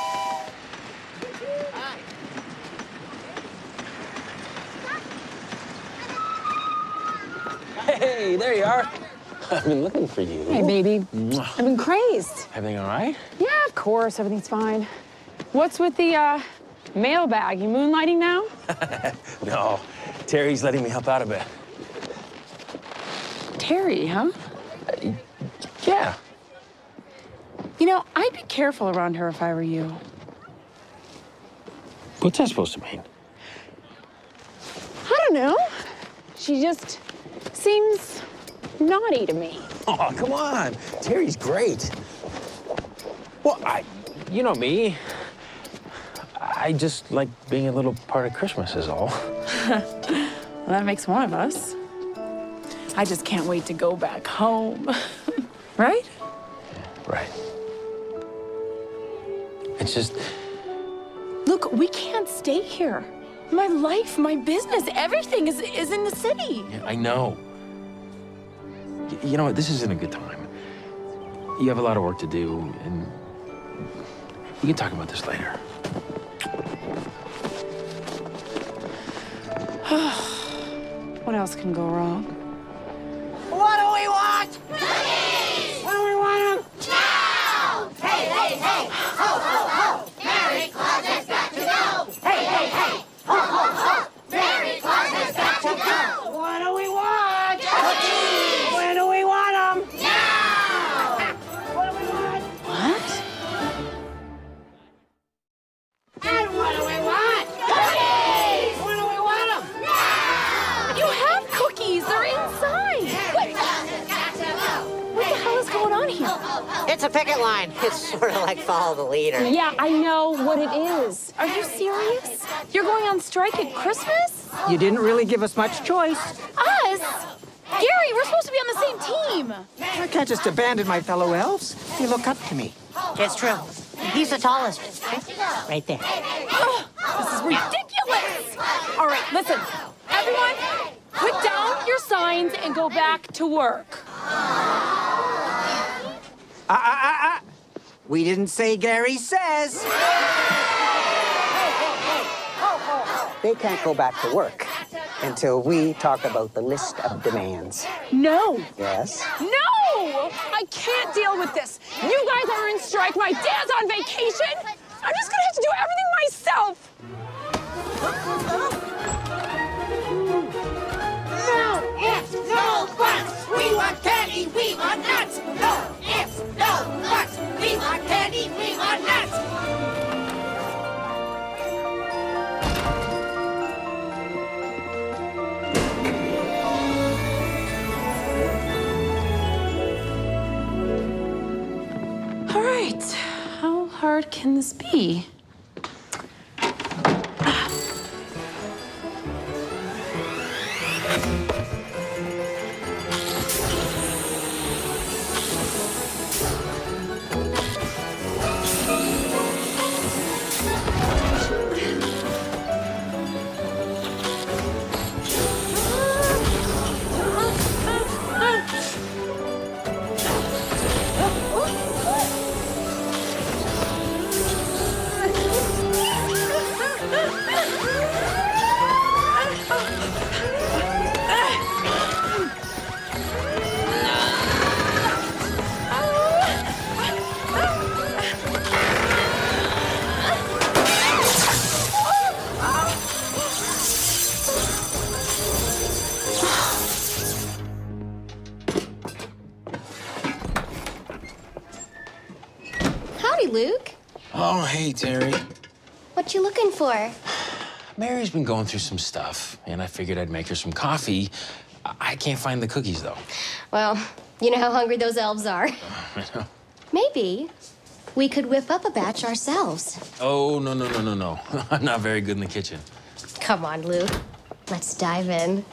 Speaker 17: Hey, there you are. I've been looking for you.
Speaker 1: Hey, baby. I've been crazed.
Speaker 17: Everything all right?
Speaker 1: Yeah, of course. Everything's fine. What's with the uh, mailbag? You moonlighting now?
Speaker 17: No, Terry's letting me help out a bit.
Speaker 1: Terry, huh?
Speaker 17: Uh, yeah.
Speaker 1: You know, I'd be careful around her if I were you.
Speaker 17: What's that supposed to mean?
Speaker 1: I don't know. She just seems naughty to me.
Speaker 17: Oh, come on. Terry's great. Well, I, you know me. I just like being a little part of Christmas is all.
Speaker 1: Well, that makes one of us. I just can't wait to go back home. Right?
Speaker 17: Right. It's just...
Speaker 1: Look, we can't stay here. My life, my business, everything is, is in the city.
Speaker 17: Yeah, I know. Y you know what? This isn't a good time. You have a lot of work to do, and we can talk about this later.
Speaker 1: What else can go wrong?
Speaker 15: What do we want?
Speaker 18: Cookies!
Speaker 15: What do we want?
Speaker 18: Now! Hey, hey, hey! Ho, ho, ho! Merry Claus has got to go! Hey, hey, hey! Ho, ho, ho! Merry Claus has got to go!
Speaker 15: What do we want?
Speaker 18: Cookies!
Speaker 15: When do we want them?
Speaker 18: Now!
Speaker 15: What do we want?
Speaker 1: What?
Speaker 15: And what do we want?
Speaker 18: Cookies!
Speaker 15: When do we want them?
Speaker 18: Now!
Speaker 1: You have cookies. They're inside.
Speaker 18: Merry Claus has got to go!
Speaker 1: What the hell is going on here?
Speaker 15: It's a picket line. It's sort of like follow the leader.
Speaker 1: Yeah, I know what it is. Are you serious? You're going on strike at Christmas?
Speaker 15: You didn't really give us much choice.
Speaker 1: Us? Gary, we're supposed to be on the same team.
Speaker 15: I can't just abandon my fellow elves. They look up to me. It's true. He's the tallest. Right there.
Speaker 1: Ugh, this is ridiculous. All right, listen. Everyone, put down your signs and go back to work.
Speaker 15: Ah, ah, ah, ah. We didn't say Gary says. They can't go back to work until we talk about the list of demands.
Speaker 1: No.
Speaker 15: Yes?
Speaker 1: No! I can't deal with this. You guys are in strike. My dad's on vacation. I'm just gonna have to do everything myself.
Speaker 18: No ifs, no buts! We want candy, we want nuts! No ifs, no buts! We want candy, we want nuts!
Speaker 1: All right. How hard can this be?
Speaker 13: Hi, Luke.
Speaker 17: Oh, hey, Terry.
Speaker 13: What you looking for?
Speaker 17: Mary's been going through some stuff, and I figured I'd make her some coffee. I, I can't find the cookies, though.
Speaker 13: Well, you know how hungry those elves are.
Speaker 17: I know.
Speaker 13: Maybe we could whip up a batch ourselves.
Speaker 17: Oh, no, no, no, no, no. I'm not very good in the kitchen.
Speaker 13: Come on, Luke. Let's dive in.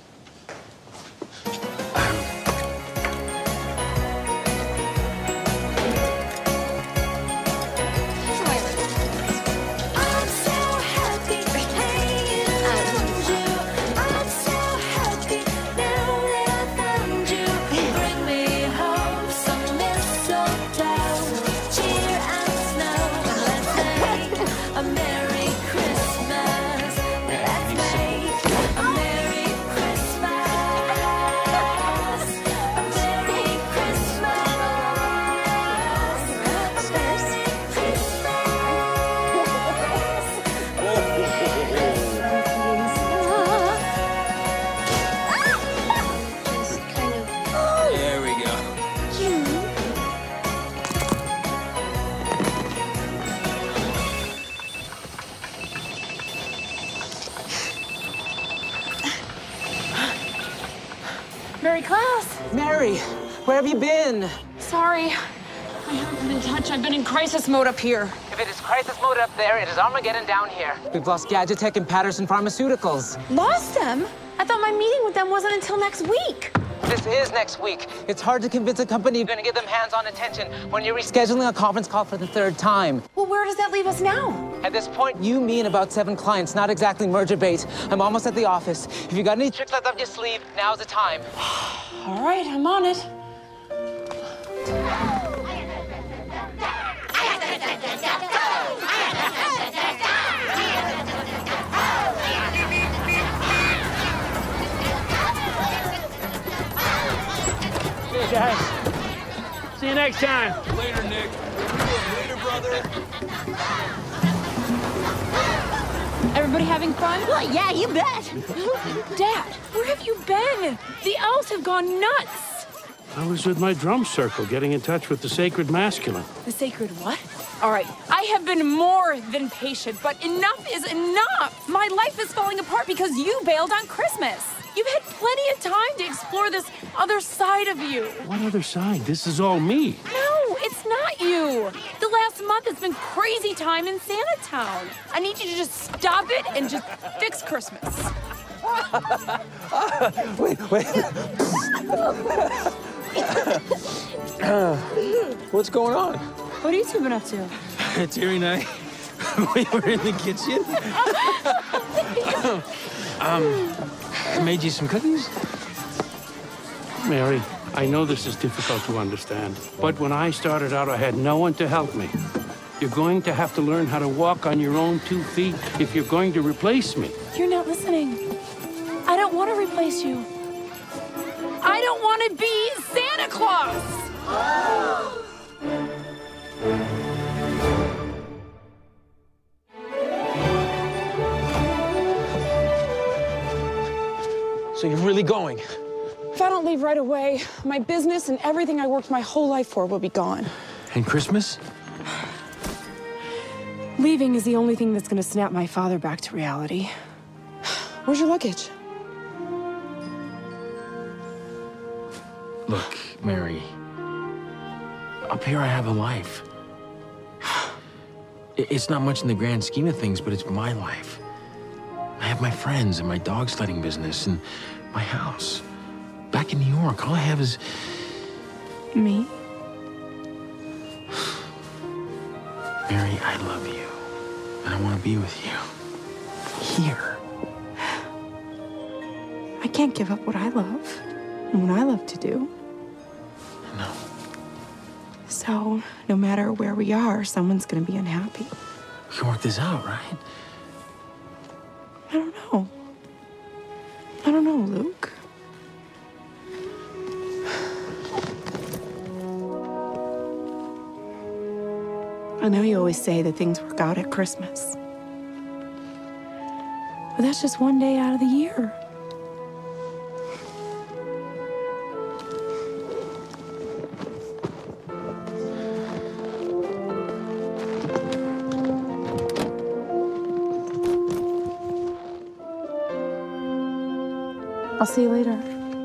Speaker 1: Mary Class!
Speaker 2: Mary, where have you been?
Speaker 1: Sorry. I haven't been in touch. I've been in crisis mode up here.
Speaker 2: If it is crisis mode up there, it is Armageddon down here. We've lost Gadget Tech and Patterson Pharmaceuticals.
Speaker 1: Lost them? I thought my meeting with them wasn't until next week.
Speaker 2: This is next week. It's hard to convince a company you're going to give them hands-on attention when you're rescheduling a conference call for the third time.
Speaker 1: Well, where does that leave us now?
Speaker 2: At this point, you, me, and about seven clients, not exactly merger bait. I'm almost at the office. If you got any tricks left up your sleeve, now's the time.
Speaker 1: All right, I'm on it.
Speaker 10: Hey, guys. See you next time.
Speaker 3: Later, Nick. Later, brother.
Speaker 1: Everybody having fun?
Speaker 16: Well, yeah, you bet.
Speaker 1: Dad, where have you been? The elves have gone nuts.
Speaker 11: I was with my drum circle, getting in touch with the sacred masculine.
Speaker 1: The sacred what? All right, I have been more than patient, but enough is enough. My life is falling apart because you bailed on Christmas. You've had plenty of time to explore this other side of you.
Speaker 11: What other side? This is all me.
Speaker 1: No, it's not you. The last month has been crazy time in Santa Town. I need you to just stop it and just fix Christmas.
Speaker 2: Wait, wait.
Speaker 17: uh, what's going on?
Speaker 1: What have you two been up to?
Speaker 17: Terry and I, we were in the kitchen. um, I made you some cookies.
Speaker 11: Mary, I know this is difficult to understand, but when I started out, I had no one to help me. You're going to have to learn how to walk on your own two feet if you're going to replace me.
Speaker 1: You're not listening. I don't want to replace you. I don't want to be Santa Claus.
Speaker 17: So you're really going?
Speaker 1: If I don't leave right away, my business and everything I worked my whole life for will be gone.
Speaker 17: And Christmas?
Speaker 1: Leaving is the only thing that's going to snap my father back to reality. Where's your luggage?
Speaker 17: Look, Mary, up here I have a life. It's not much in the grand scheme of things, but it's my life. I have my friends and my dog sledding business and my house. Back in New York, all I have is...
Speaker 1: Me?
Speaker 17: Mary, I love you. And I want to be with you. Here.
Speaker 1: I can't give up what I love and what I love to do.
Speaker 17: No.
Speaker 1: So, no matter where we are, someone's going to be unhappy.
Speaker 17: We can work this out, right?
Speaker 1: I don't know. I don't know, Luke. I know you always say that things work out at Christmas. But that's just one day out of the year. I'll see you later.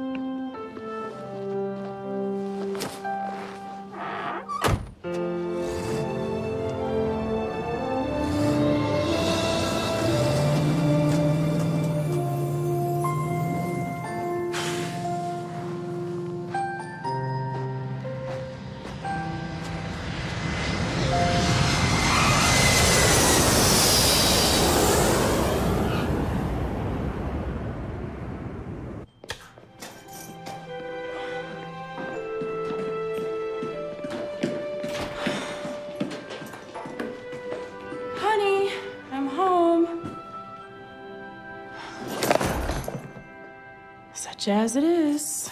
Speaker 1: Honey, I'm home. Such as it is.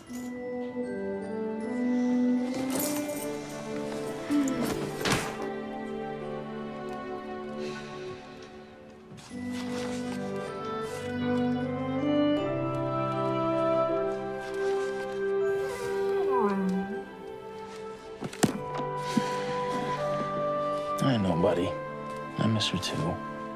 Speaker 17: I know, buddy. I miss her too.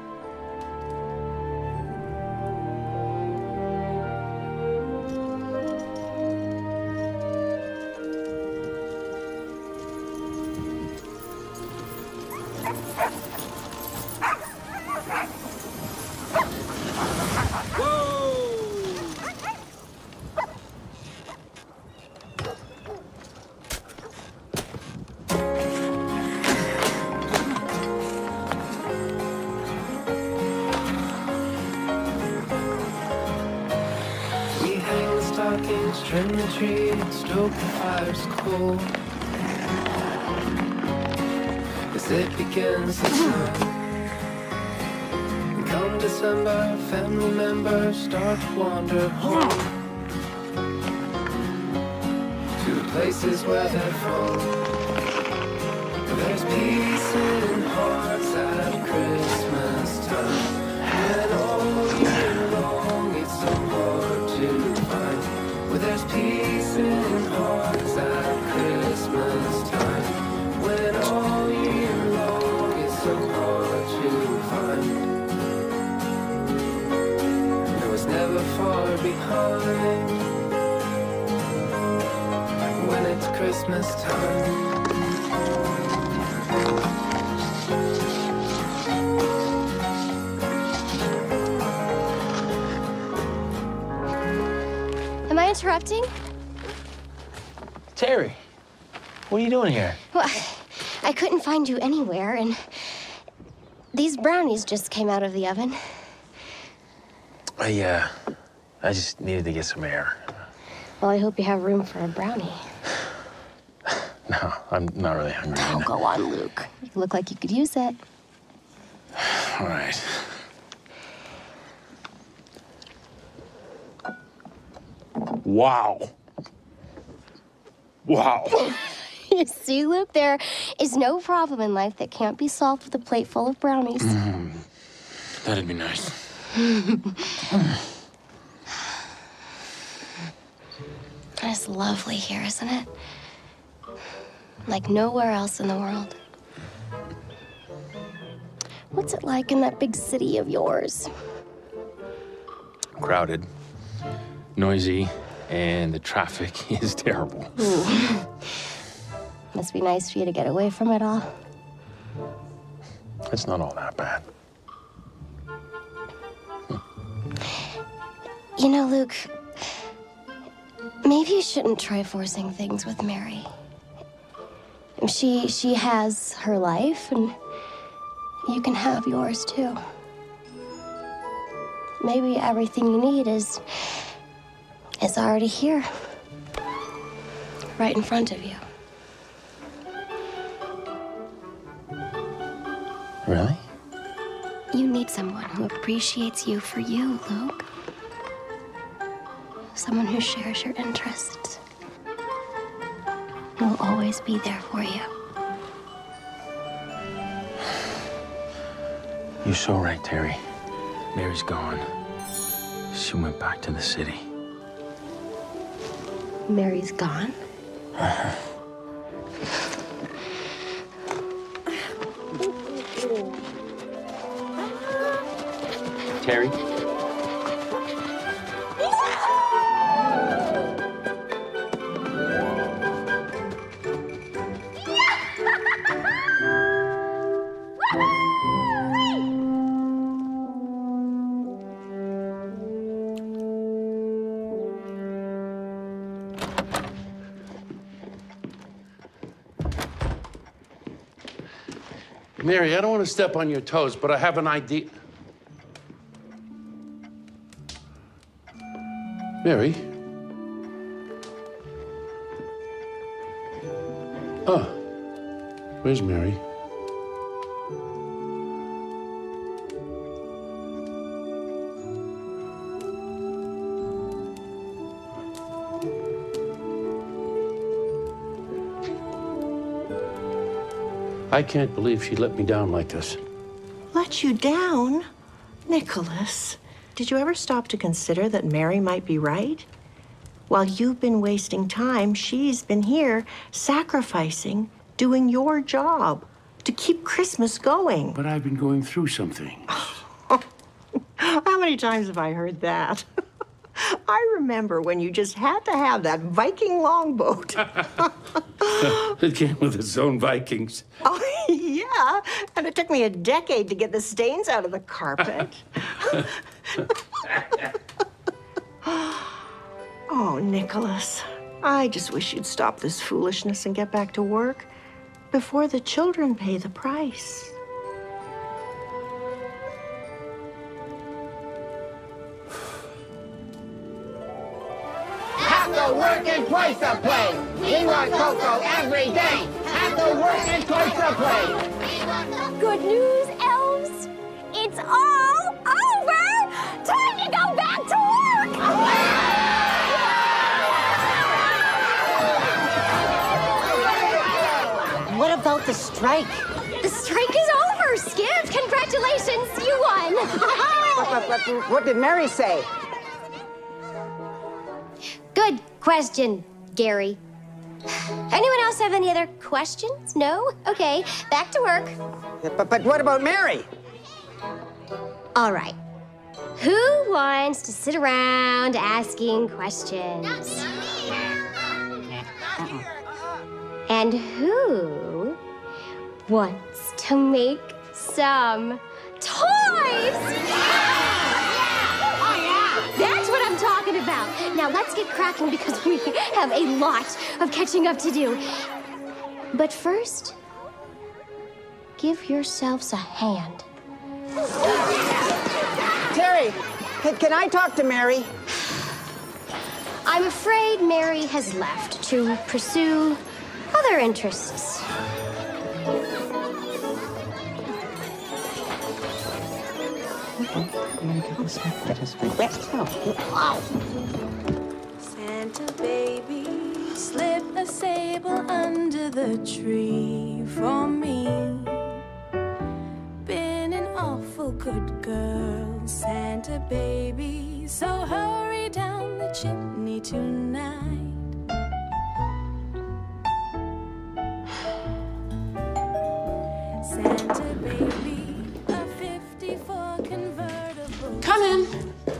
Speaker 21: Trim the tree and stoke the fire's coal as it begins to snow. And come December, family members start to wander home to the places where they're from. There's peace in hearts at Christmas time, and all year long it's so hard to find. Well, there's peace in hearts at Christmas time, when all year long it's so hard to find. No, it's never far behind when it's Christmas time.
Speaker 13: Am I interrupting?
Speaker 17: Terry, what are you doing here?
Speaker 13: Well, I couldn't find you anywhere, and these brownies just came out of the oven.
Speaker 17: I, uh, I just needed to get some air.
Speaker 13: Well, I hope you have room for a brownie.
Speaker 17: No, I'm not really hungry.
Speaker 13: Oh, go on, Luke. You look like you could use it.
Speaker 17: All right. Wow. Wow.
Speaker 13: You see, Luke, there is no problem in life that can't be solved with a plate full of brownies.
Speaker 17: Mm, that'd be nice.
Speaker 13: It's lovely here, isn't it? Like nowhere else in the world. What's it like in that big city of yours?
Speaker 17: Crowded, noisy, and the traffic is terrible.
Speaker 13: Ooh. Must be nice for you to get away from it all.
Speaker 17: It's not all that bad.
Speaker 13: You know, Luke, maybe you shouldn't try forcing things with Mary. She, she has her life, and you can have yours, too. Maybe everything you need is, is already here, right in front of you.
Speaker 17: Really?
Speaker 13: You need someone who appreciates you for you, Luke. Someone who shares your interests. Who will always be there for you.
Speaker 17: You're so right, Terry. Mary's gone. She went back to the city.
Speaker 13: Mary's gone?
Speaker 17: Uh-huh. Terry?
Speaker 11: Mary, I don't want to step on your toes, but I have an idea. Mary? Oh, where's Mary? I can't believe she let me down like this.
Speaker 12: Let you down? Nicholas, did you ever stop to consider that Mary might be right? While you've been wasting time, she's been here sacrificing, doing your job to keep Christmas going.
Speaker 11: But I've been going through something.
Speaker 12: How many times have I heard that? I remember when you just had to have that Viking longboat.
Speaker 11: It came with its own Vikings.
Speaker 12: Oh, yeah. And it took me a decade to get the stains out of the carpet. Oh, Nicholas, I just wish you'd stop this foolishness and get back to work before the children pay the price.
Speaker 18: Have to work and twice a play. We want cocoa every day. Have to work and twice a play.
Speaker 13: Good news, elves. It's all over. Time to go back to work.
Speaker 15: What about the strike?
Speaker 13: The strike is over, Skip. Congratulations, you won.
Speaker 4: But, but, but, what did Mary say?
Speaker 13: Good question, Gary. Anyone else have any other questions? No? Okay, back to work.
Speaker 4: But, but what about Mary?
Speaker 13: All right. Who wants to sit around asking questions? And who wants to make some toys? That's what I'm talking about. Now let's get cracking because we have a lot of catching up to do. But first, give yourselves a hand.
Speaker 4: Terry, can, can I talk to Mary?
Speaker 13: I'm afraid Mary has left to pursue other interests.
Speaker 22: Santa baby, slip a sable under the tree for me. Been an awful good girl, Santa baby, so hurry down the chimney tonight. Santa baby, a fifty-four convertible.
Speaker 1: Come in.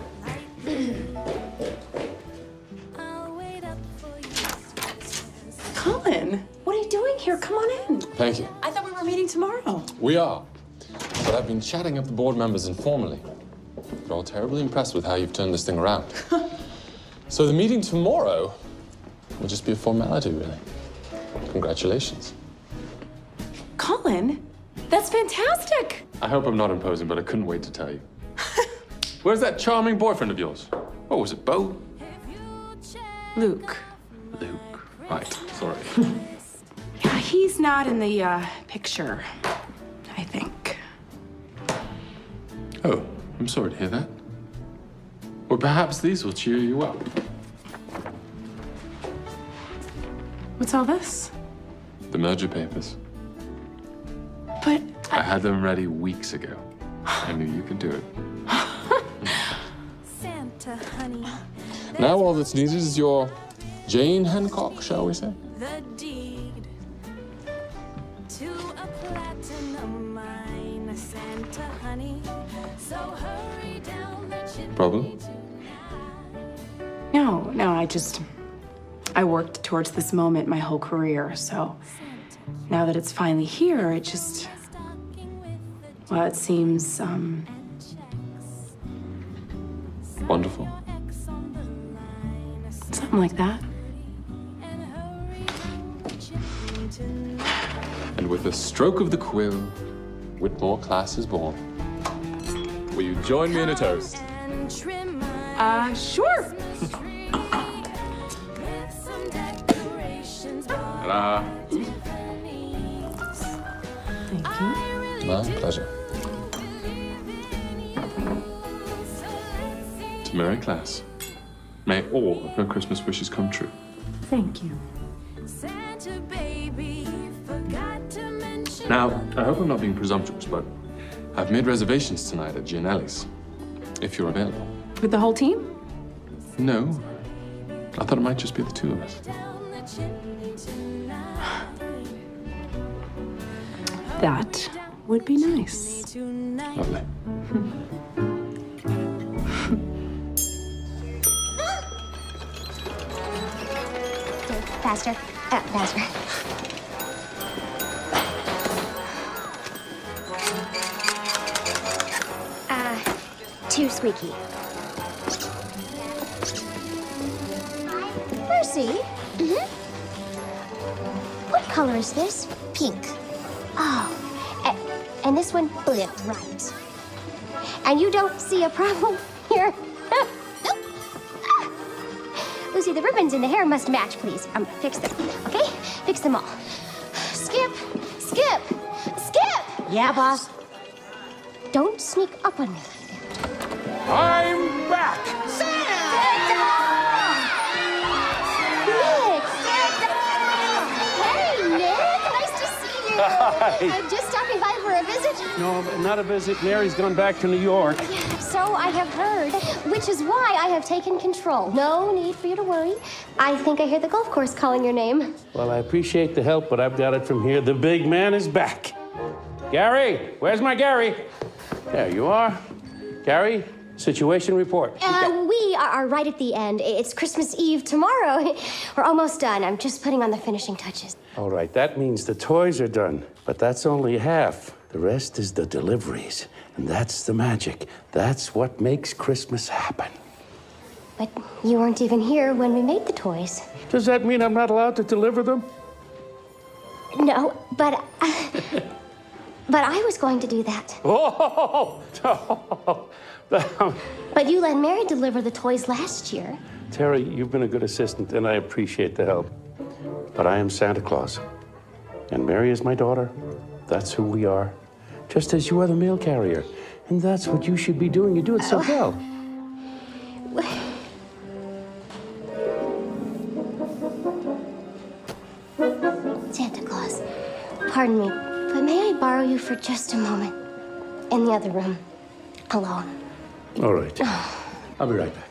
Speaker 22: I'll wait up for you.
Speaker 1: Colin, what are you doing here? Come on in.
Speaker 6: Thank you.
Speaker 1: I thought we were meeting tomorrow.
Speaker 6: We are. But I've been chatting up the board members informally. They're all terribly impressed with how you've turned this thing around. So the meeting tomorrow will just be a formality, really. Congratulations.
Speaker 1: Colin, that's fantastic.
Speaker 8: I hope I'm not imposing, but I couldn't wait to tell you. Where's that charming boyfriend of yours? What was it, Bo?
Speaker 1: Luke.
Speaker 8: Luke. Right, sorry.
Speaker 1: Yeah, he's not in the uh, picture, I think.
Speaker 8: Oh, I'm sorry to hear that. Well, perhaps these will cheer you up.
Speaker 1: What's all this?
Speaker 6: The merger papers.
Speaker 1: But
Speaker 8: I had them ready weeks ago. I knew you could do it.
Speaker 22: Santa honey,
Speaker 6: Now all that's needed is your Jane Hancock, shall we say?
Speaker 22: the deed to a platinum mine, Santa honey, so hurry down the chimney.
Speaker 6: Problem?
Speaker 1: No, no, I just, I worked towards this moment my whole career, so now that it's finally here, it just, well, it seems, um...
Speaker 6: Wonderful.
Speaker 1: something like that.
Speaker 6: And with a stroke of the quill, Whitmore class is born. Will you join me in a toast?
Speaker 1: Uh, sure.
Speaker 6: Ta-da.
Speaker 1: Thank you.
Speaker 6: My pleasure. To Merry Class, may all of her Christmas wishes come true.
Speaker 1: Thank you.
Speaker 6: Now, I hope I'm not being presumptuous, but I've made reservations tonight at Gianelli's, if you're available.
Speaker 1: With the whole team?
Speaker 6: No, I thought it might just be the two of us.
Speaker 1: That would be nice.
Speaker 6: Lovely.
Speaker 13: Faster. Uh, faster. Uh, too squeaky. Mercy? Mm-hmm. What color is this? Pink. Oh, and, and this one, blue. Right. And you don't see a problem here? Lucy, the ribbons in the hair must match, please. Um, fix them, okay? Fix them all. Skip, skip, skip!
Speaker 15: Yeah, boss?
Speaker 13: Don't sneak up on me.
Speaker 3: I'm back!
Speaker 13: Nick! Hey, Nick! Nice to see you.
Speaker 11: Hi.
Speaker 13: I'm just stopping by for a visit.
Speaker 11: No, not a visit. Mary's gone back to New York.
Speaker 13: So I have heard, which is why I have taken control. No need for you to worry. I think I hear the golf course calling your name.
Speaker 11: Well, I appreciate the help, but I've got it from here. The big man is back. Gary, where's my Gary? There you are. Gary, situation report.
Speaker 13: Uh, we are, are right at the end. It's Christmas Eve tomorrow. We're almost done. I'm just putting on the finishing touches.
Speaker 11: All right, that means the toys are done, but that's only half. The rest is the deliveries, and that's the magic. That's what makes Christmas happen.
Speaker 13: But you weren't even here when we made the toys.
Speaker 11: Does that mean I'm not allowed to deliver them?
Speaker 13: No, but... but I was going to do that.
Speaker 11: Oh!
Speaker 13: But you let Mary deliver the toys last year.
Speaker 11: Terry, you've been a good assistant, and I appreciate the help. But I am Santa Claus, and Mary is my daughter. That's who we are. Just as you are the mail carrier. And that's what you should be doing. You do it so well.
Speaker 13: Santa Claus, pardon me, but may I borrow you for just a moment? In the other room, alone.
Speaker 11: All right. I'll be right back.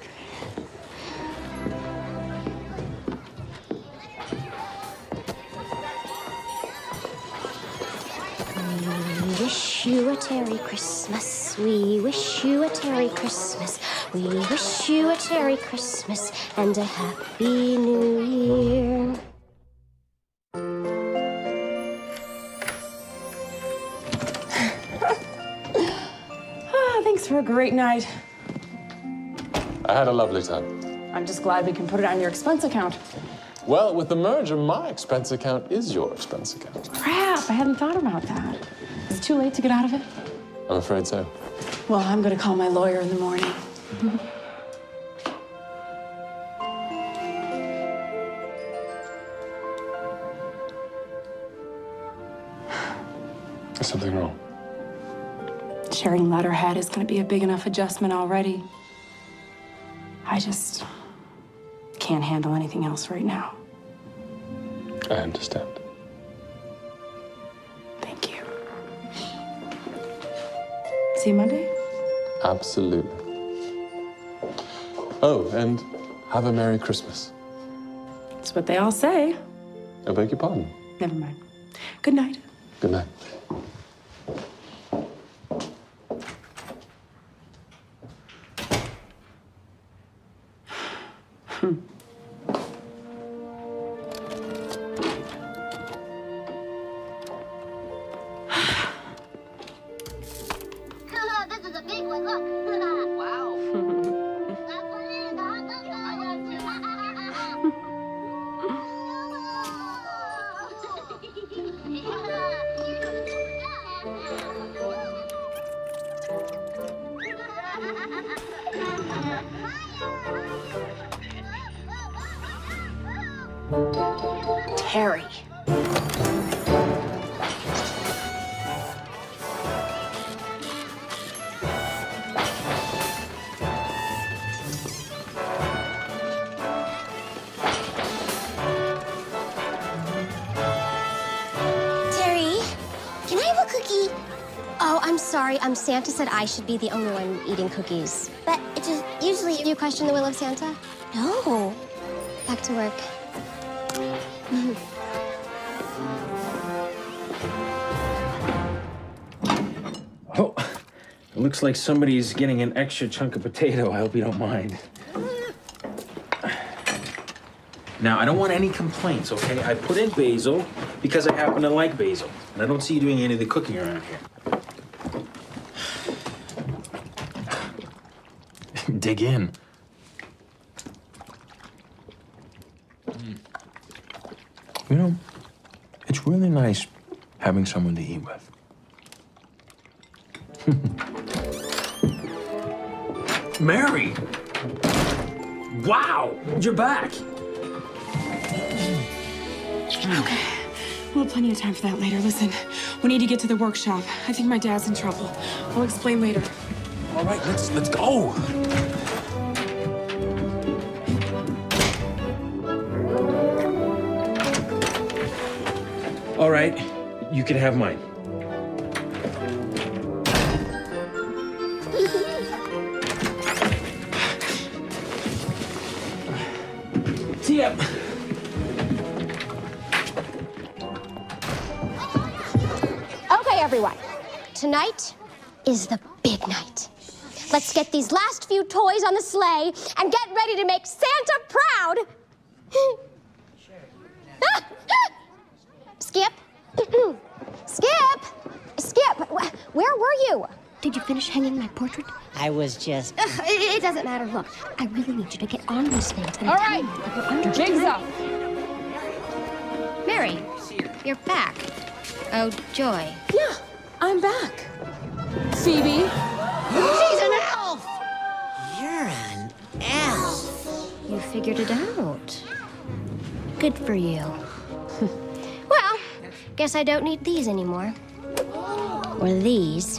Speaker 13: We wish you a Terry Christmas. We wish you a Terry Christmas. We wish you a Terry Christmas and a Happy New Year.
Speaker 1: Ah, thanks for a great night.
Speaker 6: I had a lovely time.
Speaker 1: I'm just glad we can put it on your expense account.
Speaker 6: Well, with the merger, my expense account is your expense account.
Speaker 1: Crap, I hadn't thought about that. Is it too late to get out of it?
Speaker 6: I'm afraid so.
Speaker 1: Well, I'm gonna call my lawyer in the morning.
Speaker 6: Is something wrong?
Speaker 1: Sharing letterhead is gonna be a big enough adjustment already. I just can't handle anything else right now.
Speaker 6: I understand.
Speaker 1: Thank you. See you Monday?
Speaker 6: Absolutely. Oh, and have a Merry Christmas.
Speaker 1: That's what they all say.
Speaker 6: I beg your pardon.
Speaker 1: Never mind. Good night.
Speaker 6: Good night.
Speaker 18: This is a big one, look. Wow.
Speaker 1: Terry.
Speaker 13: Terry, can I have a cookie? Oh, I'm sorry. Um, Santa said I should be the only one eating cookies. But it just usually you question the will of Santa? No. Back to work.
Speaker 7: Oh, it looks like somebody's getting an extra chunk of potato. I hope you don't mind. Now, I don't want any complaints, okay? I put in basil because I happen to like basil. And I don't see you doing any of the cooking around here. Dig in. Mm. You know, it's really nice having someone to eat with. Mary! Wow! You're back!
Speaker 1: Okay. We'll have plenty of time for that later. Listen, we need to get to the workshop. I think my dad's in trouble. I'll explain later.
Speaker 7: All right, let's let's go. All right, you can have mine. See ya.
Speaker 13: Okay, everyone. Tonight is the big night. Let's get these last few toys on the sleigh and get ready to make Santa proud. Skip. Skip. Skip. Where were you? Did you finish hanging my portrait?
Speaker 15: I was just...
Speaker 13: It, it doesn't matter. Look, I really need you to get on these things. And
Speaker 1: All
Speaker 13: tell
Speaker 1: right.
Speaker 13: me that we're under
Speaker 1: Jig's up.
Speaker 13: Mary, you're back. Oh, joy.
Speaker 1: Yeah, I'm back. Phoebe.
Speaker 15: She's an elf! You're an elf.
Speaker 13: You figured it out. Good for you. Well, guess I don't need these anymore. Or these.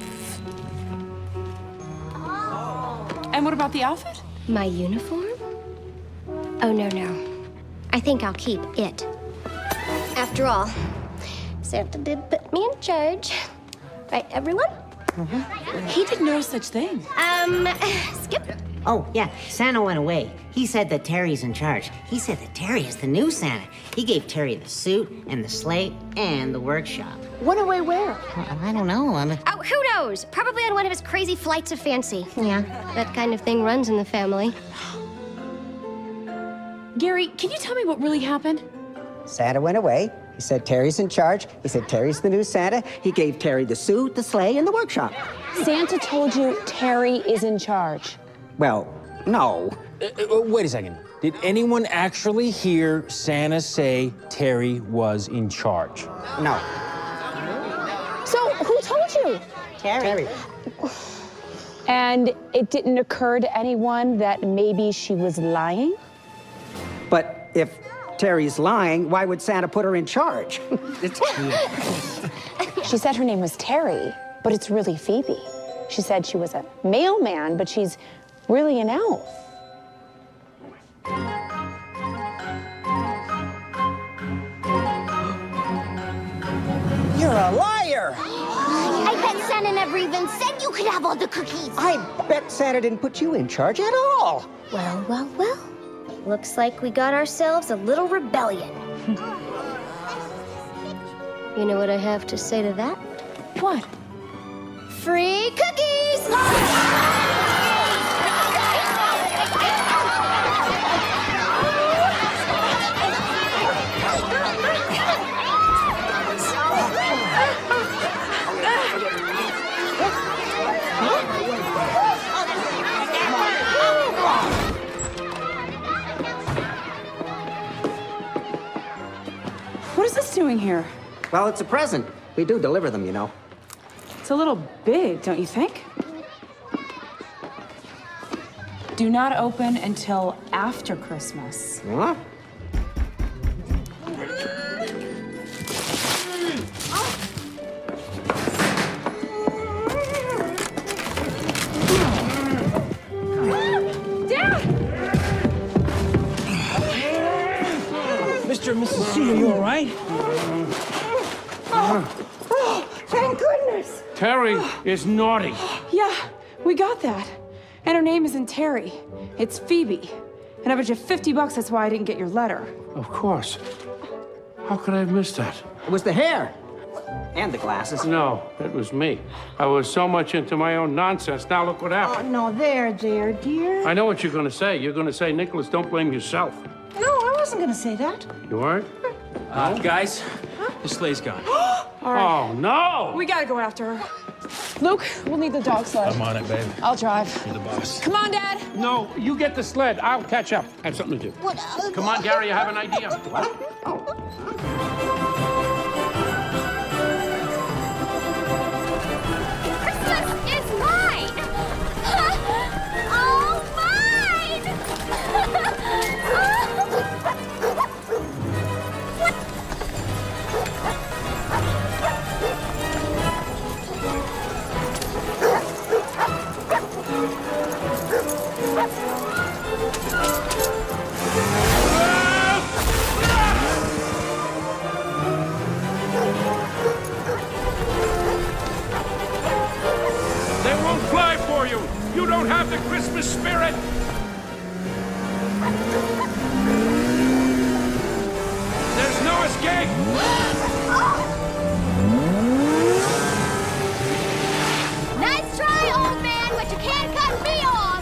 Speaker 1: And what about the outfit?
Speaker 13: My uniform? Oh, no, no. I think I'll keep it. After all, Santa did put me in charge. Right, everyone?
Speaker 1: Mm-hmm. He did no such thing.
Speaker 13: Um, Skip?
Speaker 15: Oh, yeah, Santa went away. He said that Terry's in charge. He said that Terry is the new Santa. He gave Terry the suit and the sleigh and the workshop.
Speaker 1: Went away where?
Speaker 15: Well, I don't know. I'm a...
Speaker 13: Oh, who knows? Probably on one of his crazy flights of fancy.
Speaker 15: Yeah.
Speaker 13: That kind of thing runs in the family.
Speaker 1: Gary, can you tell me what really happened?
Speaker 4: Santa went away. He said Terry's in charge. He said Terry's the new Santa. He gave Terry the suit, the sleigh, and the workshop.
Speaker 9: Santa told you Terry is in charge.
Speaker 4: Well, no.
Speaker 17: Uh, uh, wait a second. Did anyone actually hear Santa say Terry was in charge?
Speaker 4: No.
Speaker 9: So, who told you?
Speaker 15: Terry.
Speaker 4: Terry.
Speaker 9: And it didn't occur to anyone that maybe she was lying?
Speaker 4: But if Terry's lying, why would Santa put her in charge? It's...
Speaker 9: She said her name was Terry, but it's really Phoebe. She said she was a mailman, but she's really an elf.
Speaker 4: You're a liar!
Speaker 13: I bet Santa never even said you could have all the cookies.
Speaker 4: I bet Santa didn't put you in charge at all.
Speaker 13: Well, well, well. Looks like we got ourselves a little rebellion. You know what I have to say to that?
Speaker 1: What?
Speaker 13: Free cookies!
Speaker 1: What is this doing here?
Speaker 4: Well, it's a present. We do deliver them, you know.
Speaker 1: It's a little big, don't you think? Do not open until after Christmas.
Speaker 11: Huh?
Speaker 3: Mister and Missus C, are you all right?
Speaker 12: Oh, oh, thank goodness.
Speaker 11: Terry is naughty.
Speaker 1: Yeah, we got that. And her name isn't Terry. It's Phoebe. And I bet you fifty bucks that's why I didn't get your letter.
Speaker 11: Of course. How could I have missed that?
Speaker 4: It was the hair. And the glasses.
Speaker 11: No, it was me. I was so much into my own nonsense. Now look what
Speaker 16: Oh,
Speaker 11: happened.
Speaker 16: no, there, there, dear.
Speaker 11: I know what you're going to say. You're going to say, Nicholas, don't blame yourself.
Speaker 16: No, I wasn't going to say that.
Speaker 11: You aren't?
Speaker 7: Uh, guys, the sleigh's gone.
Speaker 1: All right.
Speaker 11: Oh, no!
Speaker 1: We gotta go after her. Luke, we'll need the dog sled.
Speaker 7: I'm on it, babe.
Speaker 1: I'll drive.
Speaker 7: You're the boss.
Speaker 1: Come on, Dad.
Speaker 11: No, you get the sled. I'll catch up. I have something to do.
Speaker 16: What? Uh,
Speaker 11: Come on, Gary, I have an idea.
Speaker 18: Christmas is mine! All mine!
Speaker 11: They won't fly for you. You don't have the Christmas spirit. There's no escape.
Speaker 18: Nice try, old man, but you can't cut me off!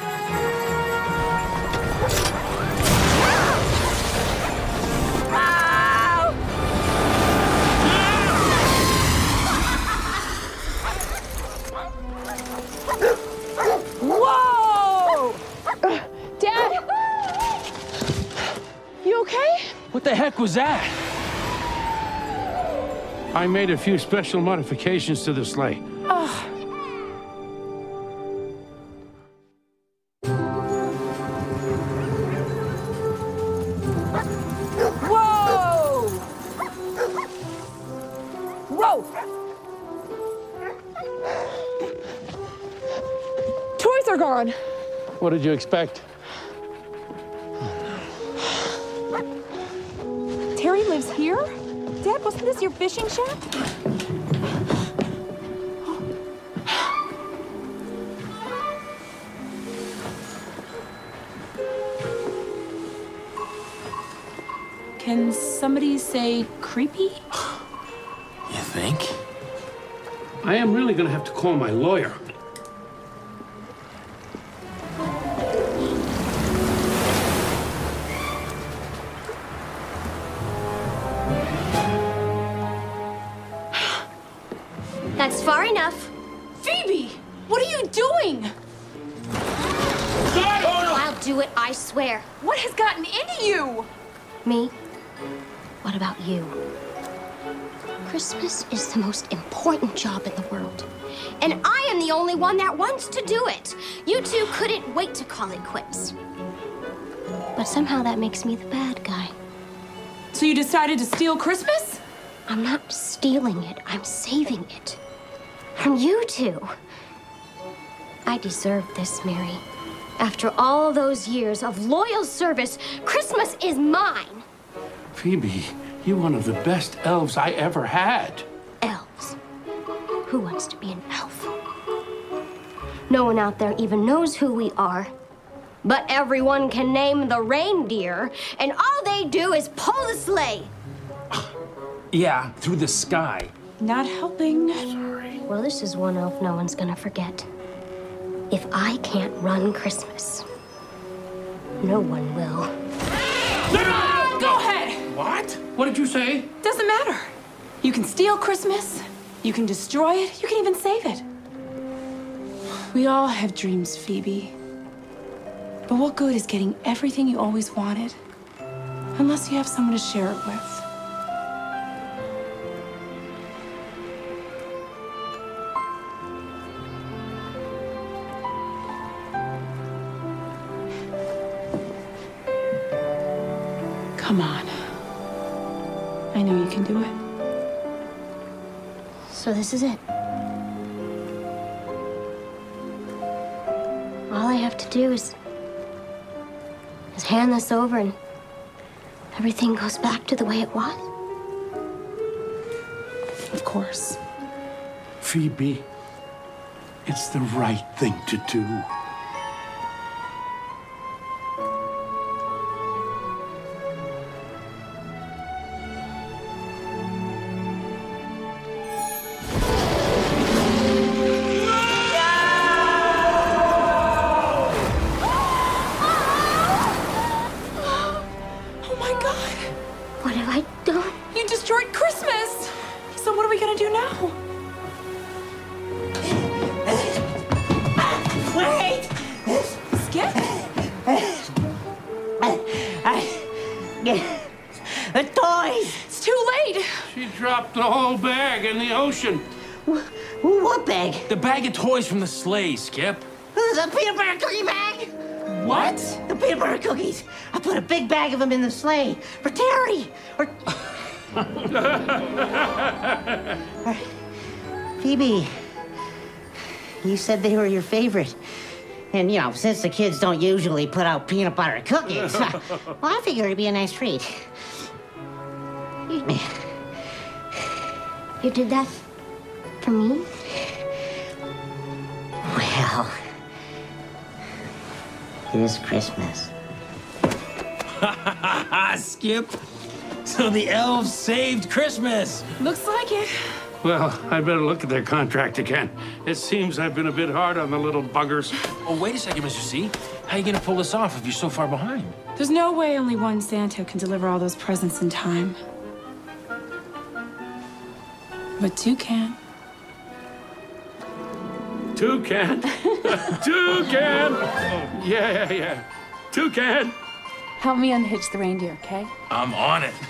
Speaker 1: Whoa! Uh, Dad! You okay?
Speaker 3: What the heck was that?
Speaker 11: I made a few special modifications to the sleigh.
Speaker 1: Oh. Whoa! Whoa! Toys are gone.
Speaker 11: What did you expect?
Speaker 1: Terry lives here? Dad, wasn't this your fishing shack? Can somebody say creepy?
Speaker 7: You think?
Speaker 11: I am really going to have to call my lawyer.
Speaker 18: That's far enough.
Speaker 1: Phoebe! What are you doing?
Speaker 18: I'll do it, I swear.
Speaker 1: What has gotten into you?
Speaker 18: Me? What about you? Christmas is the most important job in the world. And I am the only one that wants to do it. You two couldn't wait to call it quits. But somehow that makes me the bad guy.
Speaker 1: So you decided to steal Christmas?
Speaker 18: I'm not stealing it, I'm saving it. From you two. I deserve this, Mary. After all those years of loyal service, Christmas is mine.
Speaker 11: Phoebe, you're one of the best elves I ever had.
Speaker 18: Elves? Who wants to be an elf? No one out there even knows who we are. But everyone can name the reindeer, and all they do is pull the sleigh.
Speaker 3: Yeah, through the sky.
Speaker 1: Not helping.
Speaker 18: Sorry. Well, this is one elf no one's gonna forget. If I can't run Christmas, no one will.
Speaker 1: Go ahead.
Speaker 11: What? What did you say?
Speaker 1: Doesn't matter. You can steal Christmas, you can destroy it, you can even save it. We all have dreams, Phoebe. But what good is getting everything you always wanted unless you have someone to share it with? Come on. I know you can do it.
Speaker 18: So this is it. All I have to do is, is hand this over and everything goes back to the way it was.
Speaker 1: Of course.
Speaker 11: Phoebe, it's the right thing to do.
Speaker 1: Oh my God!
Speaker 18: What have I done?
Speaker 1: You destroyed Christmas! So what are we gonna do now?
Speaker 15: Wait!
Speaker 1: Skip?
Speaker 15: The toys!
Speaker 1: It's too late!
Speaker 11: She dropped the whole bag in the ocean.
Speaker 15: What bag?
Speaker 7: The bag of toys from the sleigh, Skip.
Speaker 15: The peanut butter cookie bag!
Speaker 7: What?
Speaker 15: The peanut butter cookies! I put a big bag of them in the sleigh for Terry! Or... Phoebe, you said they were your favorite. And, you know, since the kids don't usually put out peanut butter cookies, well, I figured it'd be a nice treat. Excuse me.
Speaker 18: You did that for me?
Speaker 15: Well, this Christmas.
Speaker 7: Skip. So the elves saved Christmas.
Speaker 1: Looks like it.
Speaker 11: Well, I better look at their contract again. It seems I've been a bit hard on the little buggers.
Speaker 7: Oh, wait a second, Mister C. How are you gonna pull this off if you're so far behind?
Speaker 1: There's no way only one Santa can deliver all those presents in time. But two can.
Speaker 11: Two can. Two can. Oh, yeah, yeah. Two can.
Speaker 1: Help me unhitch the reindeer, okay?
Speaker 7: I'm on it.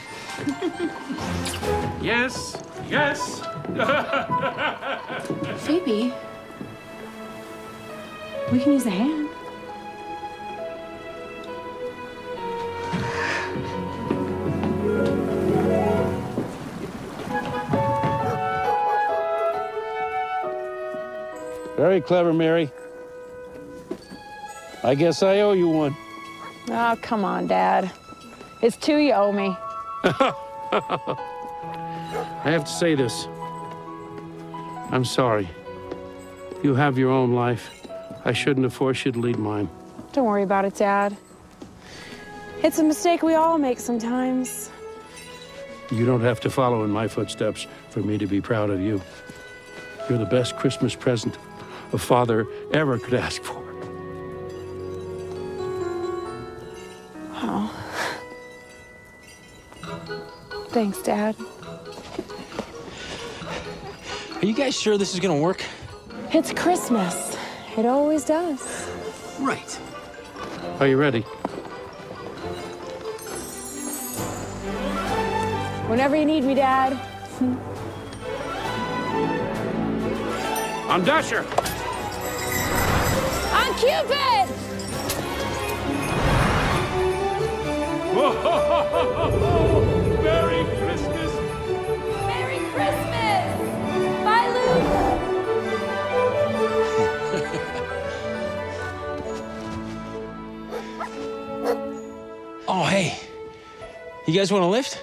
Speaker 11: Yes, yes.
Speaker 1: Phoebe, we can use a hand.
Speaker 11: Very clever, Mary. I guess I owe you one.
Speaker 9: Oh, come on, Dad. It's two you owe me.
Speaker 11: I have to say this. I'm sorry. You have your own life. I shouldn't have forced you to lead mine.
Speaker 9: Don't worry about it, Dad. It's a mistake we all make sometimes.
Speaker 11: You don't have to follow in my footsteps for me to be proud of you. You're the best Christmas present a father ever could ask for.
Speaker 9: Oh. Thanks, Dad.
Speaker 7: Are you guys sure this is gonna work?
Speaker 9: It's Christmas. It always does.
Speaker 7: Right.
Speaker 11: Are you ready?
Speaker 9: Whenever you need me, Dad.
Speaker 11: On Dasher!
Speaker 9: On Cupid!
Speaker 11: Whoa! Merry Christmas!
Speaker 1: Merry Christmas! Bye, Luke!
Speaker 7: Oh, hey. You guys want a lift?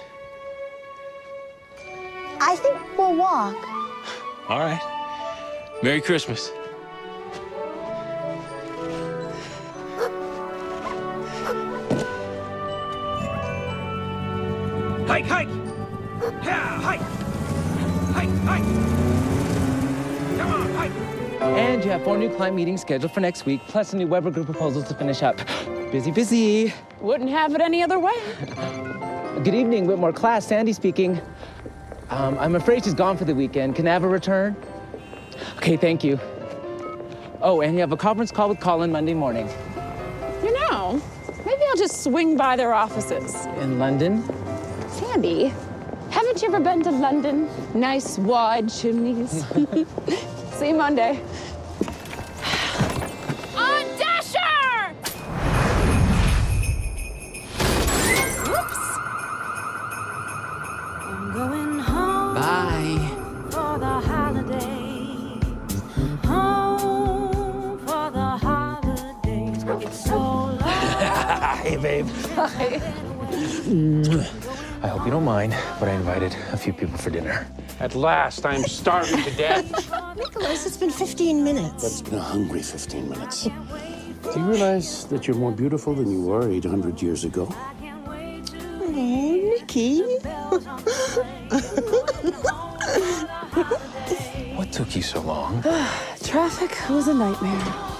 Speaker 16: I think we'll walk.
Speaker 7: All right. Merry Christmas. Hike, hike! Yeah, hike! Hike, hike! Come on, hike!
Speaker 2: And you have four new client meetings scheduled for next week, plus a new Weber Group proposals to finish up. Busy, busy.
Speaker 9: Wouldn't have it any other way.
Speaker 2: Good evening, Whitmore class. Sandy speaking. Um, I'm afraid she's gone for the weekend. Can I have a return? Okay, thank you. Oh, and you have a conference call with Colin Monday morning.
Speaker 9: You know, maybe I'll just swing by their offices.
Speaker 2: In London?
Speaker 9: Sandy, haven't you ever been to London? Nice wide chimneys. See you Monday.
Speaker 1: On Dasher! Whoops!
Speaker 17: Hey, babe.
Speaker 1: Hi.
Speaker 17: I hope you don't mind, but I invited a few people for dinner.
Speaker 11: At last, I'm starving to death.
Speaker 12: Nicholas, it's been fifteen minutes.
Speaker 11: That's been a hungry fifteen minutes. Do you realize that you're more beautiful than you were eight hundred years ago?
Speaker 12: Oh, Nikki.
Speaker 17: What took you so long?
Speaker 1: Traffic was a nightmare.